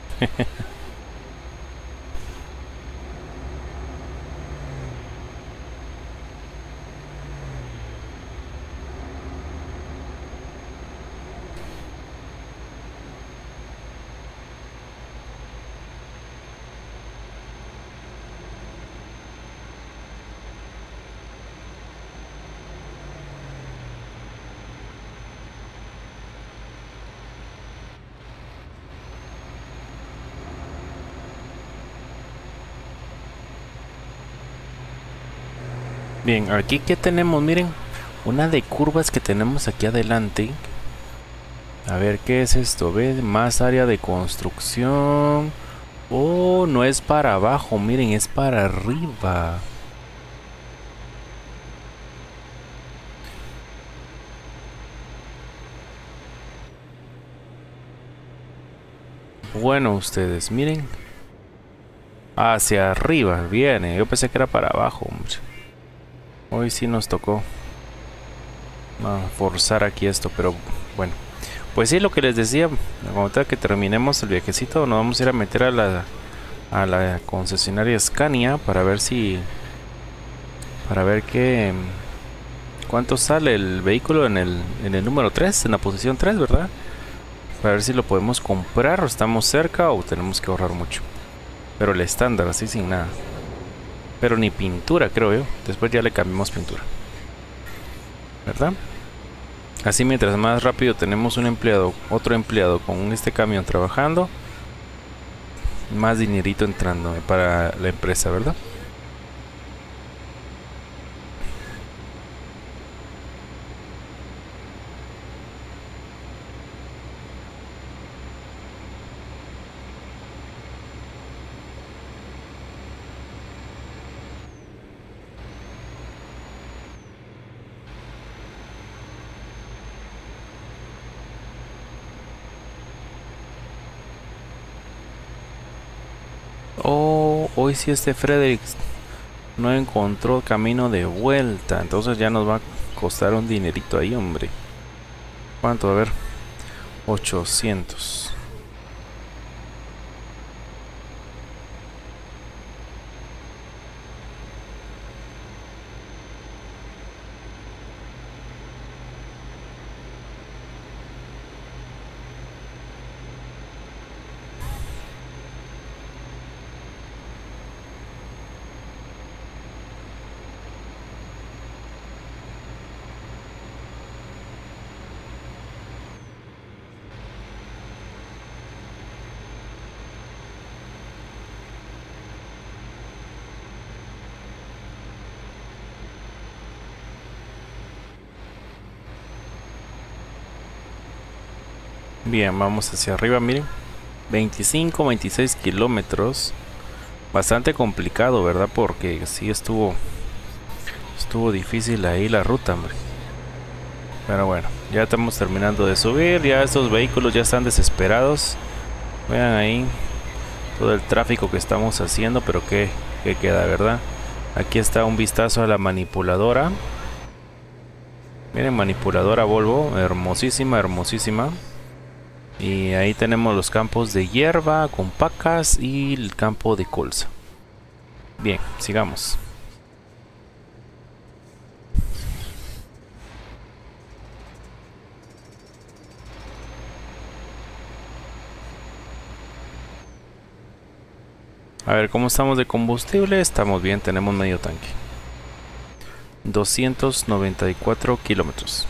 Bien, aquí que tenemos, miren, una de curvas que tenemos aquí adelante. A ver, ¿qué es esto? ¿Ve? Más área de construcción. Oh, no es para abajo, miren, es para arriba. Bueno, ustedes, miren. Hacia arriba, viene. Yo pensé que era para abajo, hombre. Hoy sí nos tocó forzar aquí esto, pero bueno. Pues sí, lo que les decía, ahorita que terminemos el viajecito, nos vamos a ir a meter a la concesionaria Scania para ver si... Para ver qué... ¿Cuánto sale el vehículo en el número 3, en la posición 3, verdad? Para ver si lo podemos comprar o estamos cerca o tenemos que ahorrar mucho. Pero el estándar, así sin nada. Pero ni pintura, creo yo. Después ya le cambiamos pintura, ¿verdad? Así mientras más rápido tenemos un empleado, otro empleado con este camión trabajando, más dinerito entrando para la empresa, ¿verdad? Oh, hoy sí este Fredericks no encontró camino de vuelta. Entonces ya nos va a costar un dinerito ahí, hombre. ¿Cuánto? A ver. 800. Bien, vamos hacia arriba, miren. 25, 26 kilómetros. Bastante complicado, ¿verdad? Porque sí estuvo difícil ahí la ruta, hombre. Pero bueno, ya estamos terminando de subir. Ya estos vehículos ya están desesperados. Vean ahí todo el tráfico que estamos haciendo, pero que queda, ¿verdad? Aquí está un vistazo a la manipuladora. Miren, manipuladora Volvo, hermosísima, hermosísima. Y ahí tenemos los campos de hierba con pacas y el campo de colza. Bien, sigamos. A ver, ¿cómo estamos de combustible? Estamos bien, tenemos medio tanque. 294 kilómetros.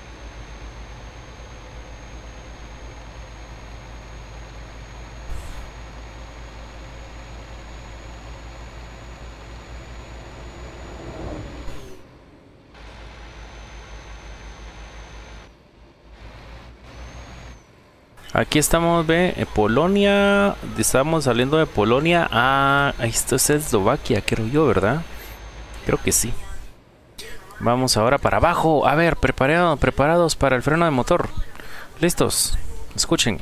Aquí estamos, ve, Polonia. Estamos saliendo de Polonia a... esto es Eslovaquia, creo yo, ¿verdad? Creo que sí. Vamos ahora para abajo. A ver, preparados para el freno de motor. ¿Listos? Escuchen.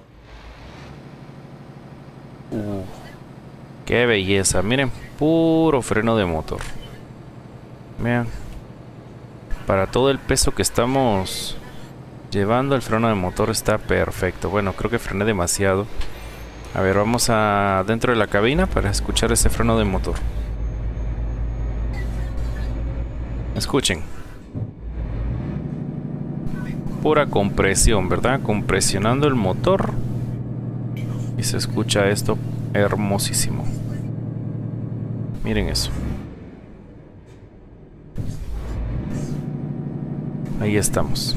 Qué belleza. Miren, puro freno de motor. Vean. Para todo el peso que estamos llevando, el freno de motor está perfecto. Bueno, creo que frené demasiado. A ver, vamos a dentro de la cabina para escuchar ese freno de motor. Escuchen. Pura compresión, ¿verdad? Compresionando el motor. Y se escucha esto hermosísimo. Miren eso. Ahí estamos.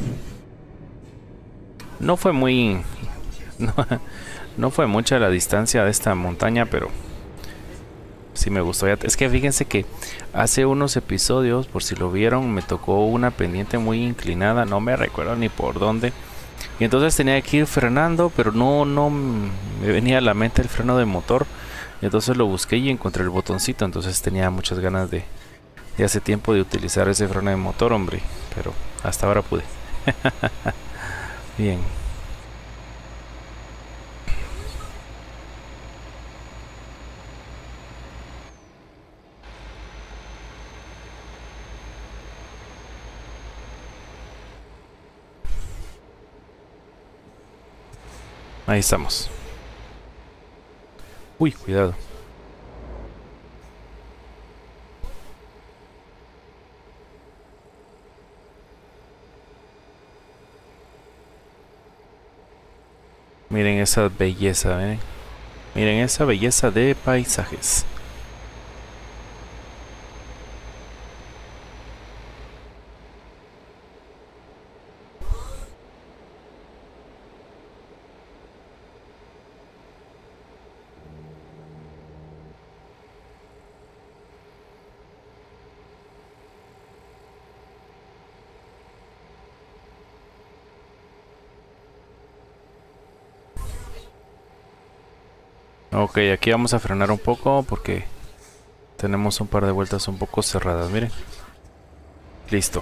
No fue muy... No fue mucha la distancia de esta montaña, pero sí me gustó. Es que fíjense que hace unos episodios, por si lo vieron, me tocó una pendiente muy inclinada. No me recuerdo ni por dónde. Y entonces tenía que ir frenando, pero no me venía a la mente el freno de motor. Y entonces lo busqué y encontré el botoncito. Entonces tenía muchas ganas de hace tiempo de utilizar ese freno de motor, hombre. Pero hasta ahora pude. Bien. Ahí estamos. Uy, cuidado. Miren esa belleza, ¿eh? Miren esa belleza de paisajes. Ok, aquí vamos a frenar un poco porque tenemos un par de vueltas un poco cerradas, miren. Listo.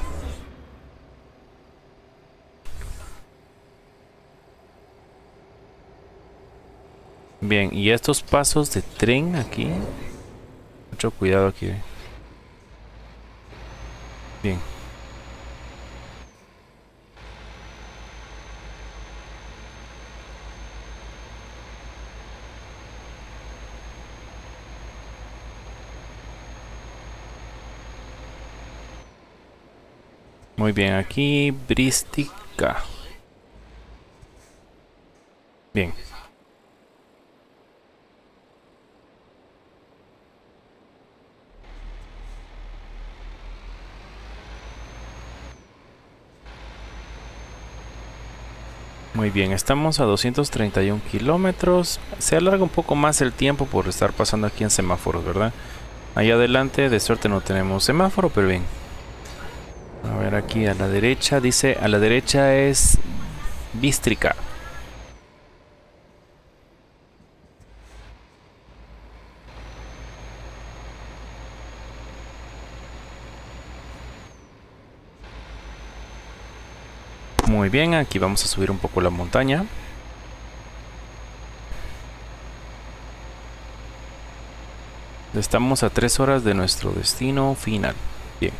Bien, y estos pasos de tren aquí. Mucho cuidado aquí. Bien. Muy bien, aquí Bristica. Bien. Muy bien, estamos a 231 kilómetros. Se alarga un poco más el tiempo por estar pasando aquí en semáforos, ¿verdad? Ahí adelante, de suerte no tenemos semáforo, pero bien. A ver, aquí a la derecha, dice, a la derecha es Bístrica. Muy bien, aquí vamos a subir un poco la montaña. Estamos a 3 horas de nuestro destino final. Bien.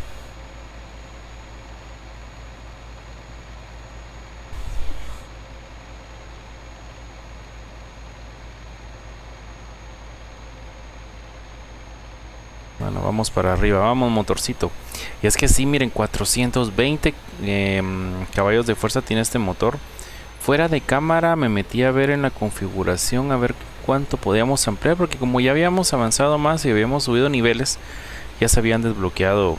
Bueno, vamos para arriba, vamos motorcito. Y es que sí, miren, 420 caballos de fuerza tiene este motor. Fuera de cámara me metí a ver en la configuración, a ver cuánto podíamos ampliar, porque como ya habíamos avanzado más y habíamos subido niveles, ya se habían desbloqueado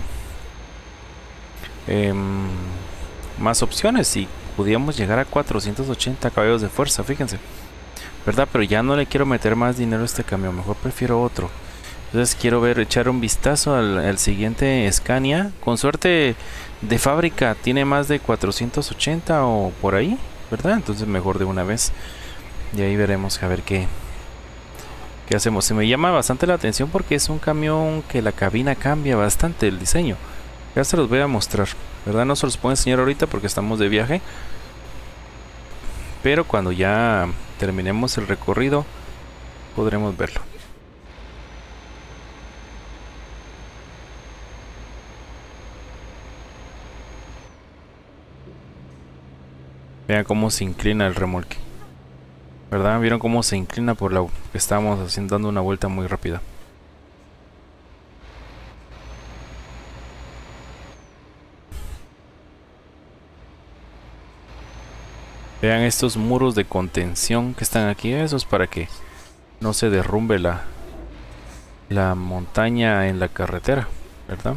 más opciones y podíamos llegar a 480 caballos de fuerza, fíjense, ¿verdad? Pero ya no le quiero meter más dinero a este camión, mejor prefiero otro. Entonces quiero ver, echar un vistazo al siguiente Scania. Con suerte de fábrica tiene más de 480 o por ahí, ¿verdad? Entonces mejor de una vez. Y ahí veremos a ver qué hacemos. Se me llama bastante la atención porque es un camión que la cabina cambia bastante el diseño. Ya se los voy a mostrar, ¿verdad? No se los puedo enseñar ahorita porque estamos de viaje. Pero cuando ya terminemos el recorrido podremos verlo. Vean cómo se inclina el remolque. ¿Verdad? ¿Vieron cómo se inclina por la que estábamos haciendo, dando una vuelta muy rápida? Vean estos muros de contención que están aquí. Eso es para que no se derrumbe la montaña en la carretera, ¿verdad?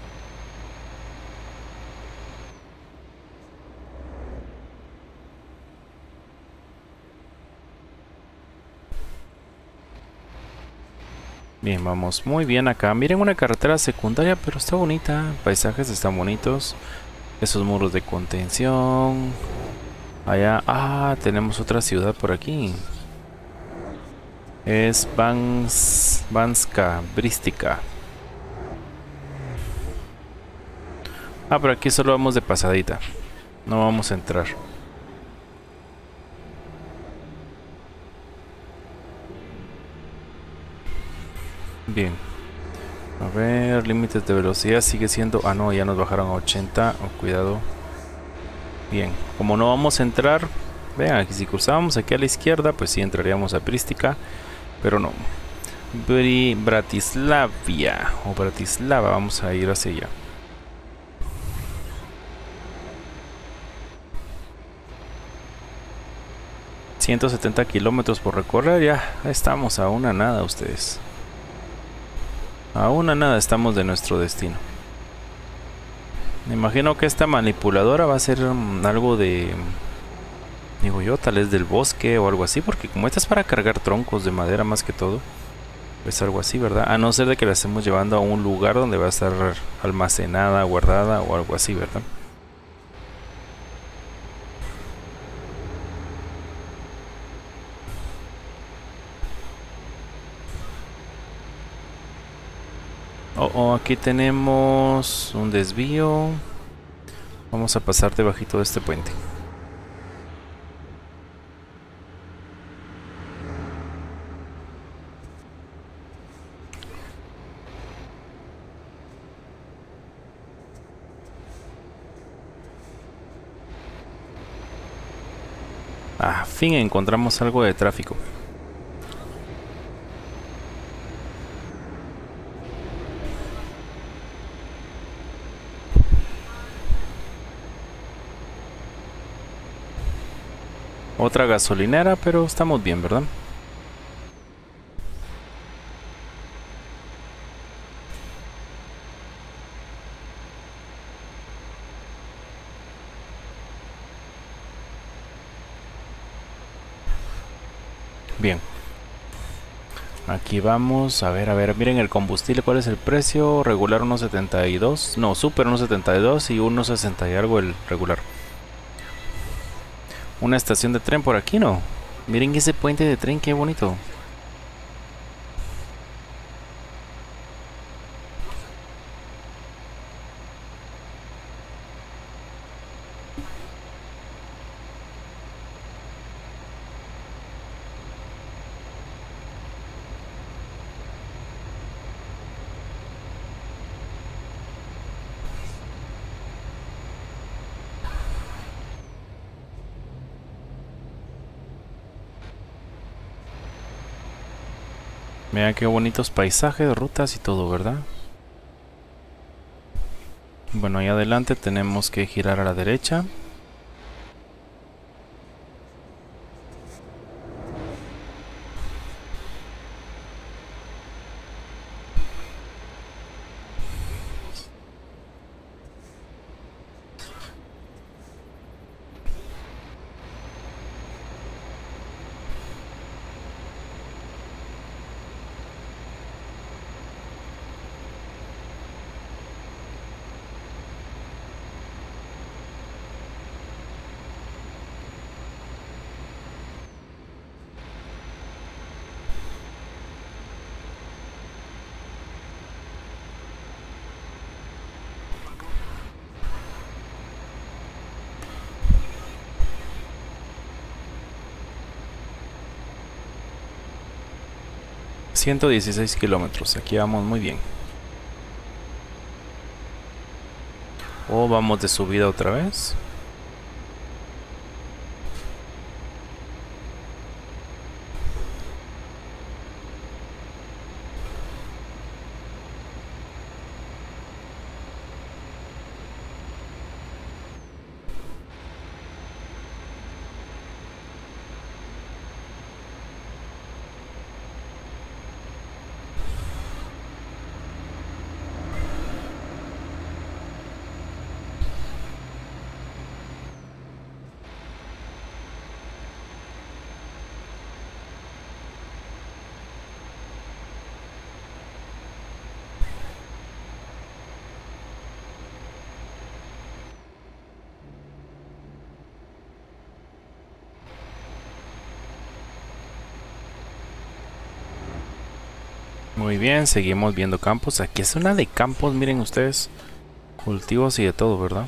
Bien, vamos muy bien acá. Miren, una carretera secundaria, pero está bonita. Paisajes están bonitos. Esos muros de contención. Allá, tenemos otra ciudad por aquí. Es Banska Brística. Pero aquí solo vamos de pasadita. No vamos a entrar. Bien. A ver, límites de velocidad sigue siendo... no, ya nos bajaron a 80. Cuidado. Bien, como no vamos a entrar... Vean, aquí si cruzábamos aquí a la izquierda, pues sí entraríamos a Brística. Pero no. Bratislavia o Bratislava, vamos a ir hacia allá. ...170 kilómetros por recorrer. Ya estamos a una nada, ustedes. A una nada estamos de nuestro destino. Me imagino que esta manipuladora va a ser algo de... digo yo, tal vez del bosque o algo así. Porque como esta es para cargar troncos de madera más que todo, es algo así, ¿verdad? A no ser de que la estemos llevando a un lugar donde va a estar almacenada, guardada o algo así, ¿verdad? Aquí tenemos un desvío. Vamos a pasar debajito de este puente. A fin encontramos algo de tráfico. Otra gasolinera, pero estamos bien, ¿verdad? Bien. Aquí vamos, a ver, miren el combustible, ¿cuál es el precio? Regular 1.72, no, super 1.72 y 1.60 y algo el regular. Una estación de tren por aquí, ¿no? Miren ese puente de tren, qué bonito. Vean qué bonitos paisajes, rutas y todo, ¿verdad? Bueno, ahí adelante tenemos que girar a la derecha. ...116 kilómetros, aquí vamos muy bien. Vamos de subida otra vez. Muy bien, seguimos viendo campos. Aquí es una de campos, miren ustedes. Cultivos y de todo, ¿verdad?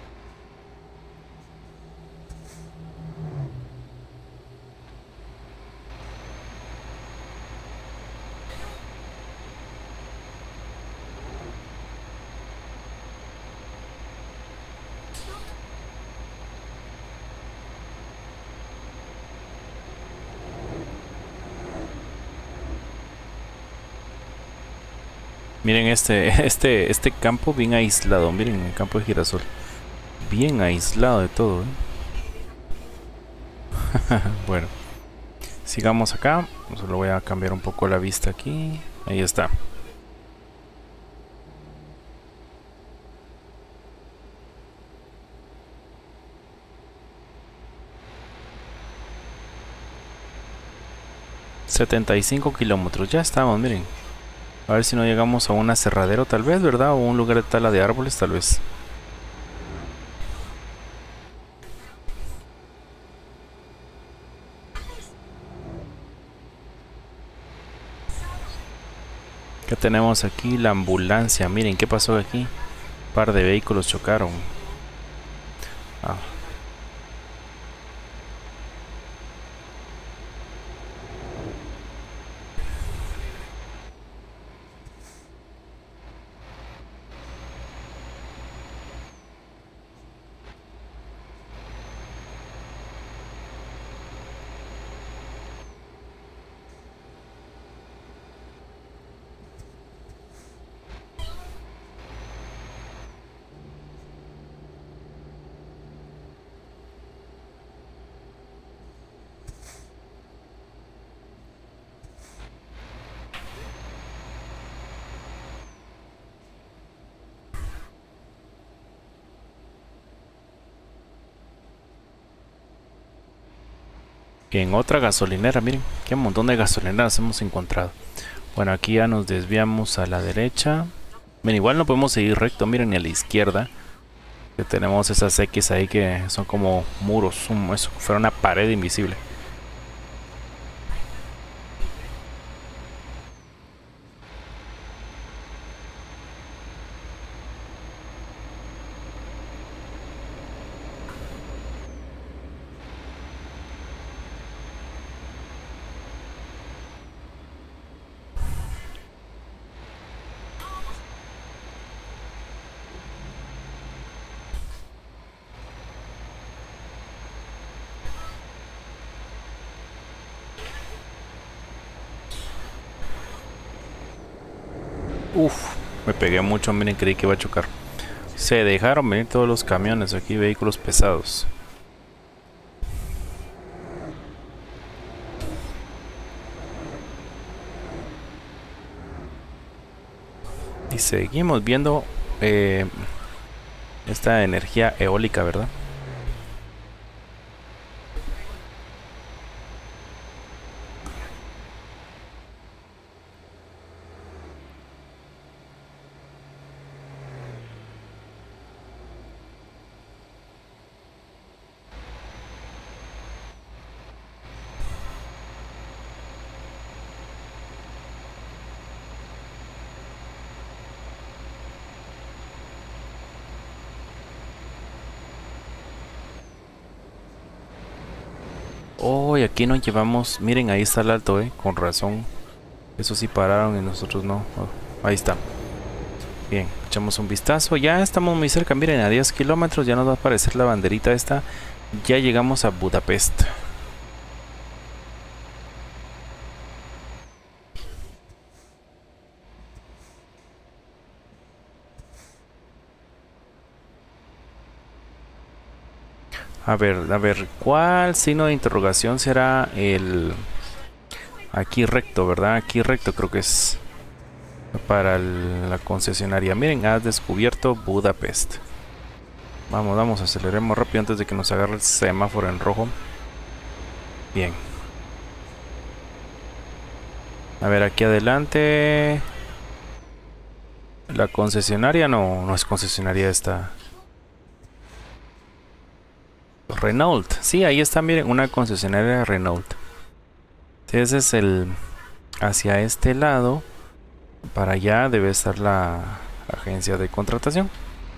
Miren este campo bien aislado. Miren el campo de girasol. Bien aislado de todo, ¿eh? Bueno, sigamos acá. Solo voy a cambiar un poco la vista aquí. Ahí está. $75 kilómetros. Ya estamos, miren. A ver si no llegamos a un aserradero tal vez, ¿verdad? O un lugar de tala de árboles tal vez. ¿Qué tenemos aquí? La ambulancia. Miren, ¿qué pasó aquí? Un par de vehículos chocaron. Ah. En otra gasolinera, miren, qué montón de gasolineras hemos encontrado. Bueno, aquí ya nos desviamos a la derecha. Miren, igual no podemos seguir recto, miren, ni a la izquierda. Que tenemos esas X ahí que son como muros, eso fuera una pared invisible. Uf, me pegué mucho, miren, creí que iba a chocar. Se dejaron venir todos los camiones aquí, vehículos pesados. Y seguimos viendo esta energía eólica, ¿verdad? Oh, y aquí nos llevamos. Miren, ahí está el alto, con razón. Eso sí pararon y nosotros no. Oh, ahí está. Bien, echamos un vistazo. Ya estamos muy cerca. Miren, a 10 kilómetros ya nos va a aparecer la banderita esta. Ya llegamos a Budapest. A ver, ¿cuál signo de interrogación será el... Aquí recto, ¿verdad? Aquí recto creo que es para la concesionaria. Miren, has descubierto Budapest. Vamos, vamos, aceleremos rápido antes de que nos agarre el semáforo en rojo. Bien. A ver, aquí adelante. La concesionaria no es concesionaria esta. Renault. Sí, ahí está, miren, una concesionaria Renault. Ese es el... Hacia este lado Para allá debe estar la agencia de contratación.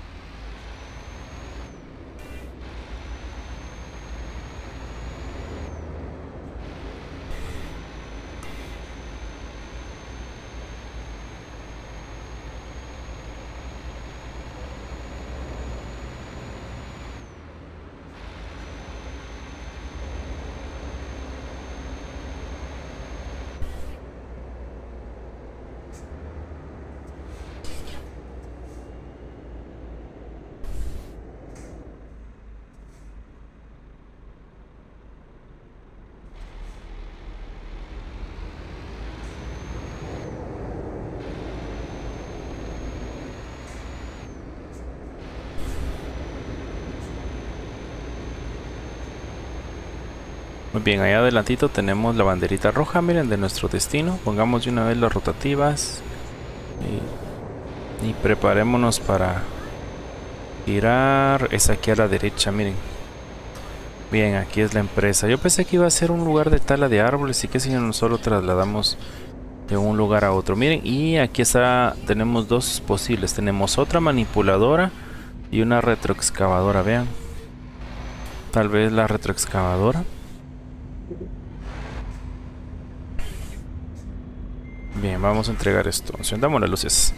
Muy bien, allá adelantito tenemos la banderita roja, miren, de nuestro destino. Pongamos de una vez las rotativas y preparémonos para girar. Es aquí a la derecha, miren. Bien, aquí es la empresa. Yo pensé que iba a ser un lugar de tala de árboles y que si no solo trasladamos de un lugar a otro. Miren, y aquí está, tenemos dos posibles. Tenemos otra manipuladora y una retroexcavadora, vean. Tal vez la retroexcavadora. Bien, vamos a entregar esto. Encendamos las luces.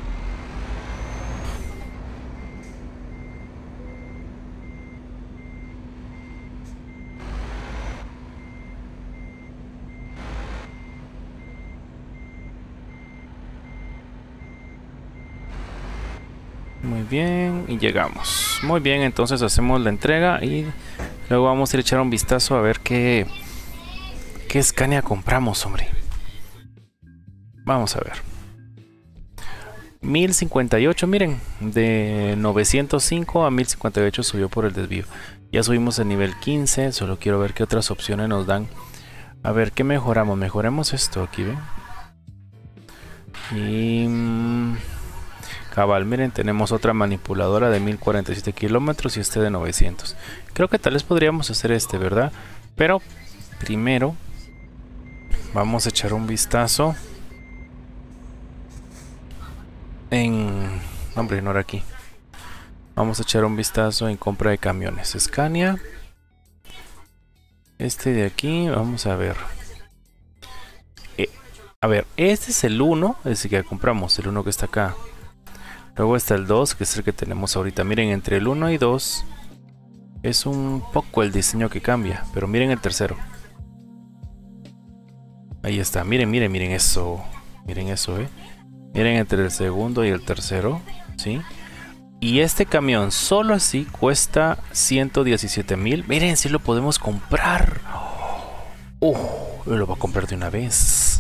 Muy bien, y llegamos. Muy bien, entonces hacemos la entrega y luego vamos a ir a echar un vistazo a ver qué Scania compramos, hombre. Vamos a ver. 1058, miren, de 905 a 1058 subió por el desvío. Ya subimos el nivel 15, solo quiero ver qué otras opciones nos dan. A ver, ¿qué mejoramos? Mejoremos esto aquí, ¿ven? Y... cabal, miren, tenemos otra manipuladora de 1047 kilómetros y este de 900. Creo que tal vez podríamos hacer este, ¿verdad? Pero primero vamos a echar un vistazo en... hombre, no era aquí. Vamos a echar un vistazo en compra de camiones. Scania. Este de aquí, vamos a ver. A ver, este es el 1, es el que compramos, el 1 que está acá. Luego está el 2, que es el que tenemos ahorita. Miren, entre el 1 y 2 es un poco el diseño que cambia. Pero miren el tercero. Ahí está, miren, miren, miren eso. Miren eso, Miren entre el segundo y el tercero, ¿sí? Y este camión solo así cuesta 117,000. Miren, si lo podemos comprar. Lo voy a comprar de una vez.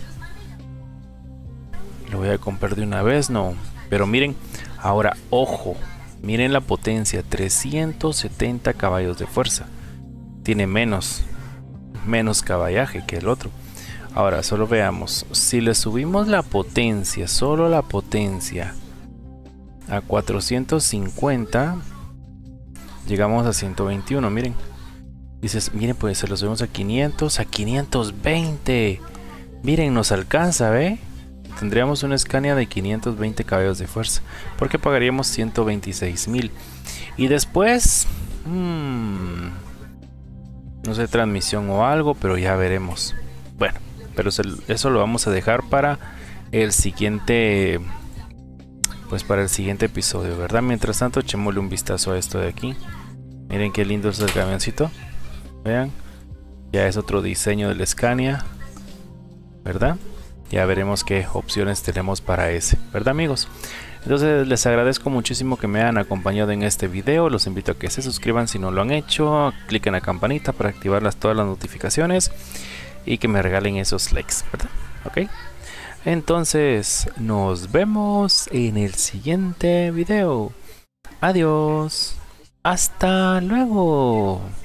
Lo voy a comprar de una vez, no. Pero miren, ahora, ojo. Miren la potencia, 370 caballos de fuerza. Tiene menos caballaje que el otro. Ahora, solo veamos. Si le subimos la potencia, solo la potencia, a 450, llegamos a 121, miren. Dices, miren, pues se lo subimos a 500, a 520. Miren, nos alcanza, ¿ve? Tendríamos una Scania de 520 caballos de fuerza, porque pagaríamos 126,000. Y después, no sé, transmisión o algo, pero ya veremos. Bueno, pero eso lo vamos a dejar para el siguiente, pues para el siguiente episodio, ¿verdad? Mientras tanto, echémosle un vistazo a esto de aquí. Miren qué lindo es el camioncito. Vean, ya es otro diseño del Scania, ¿verdad? Ya veremos qué opciones tenemos para ese, ¿verdad, amigos? Entonces les agradezco muchísimo que me hayan acompañado en este video. Los invito a que se suscriban si no lo han hecho, cliquen en la campanita para activar todas las notificaciones y que me regalen esos likes, ¿verdad? Ok, entonces nos vemos en el siguiente video. Adiós, hasta luego.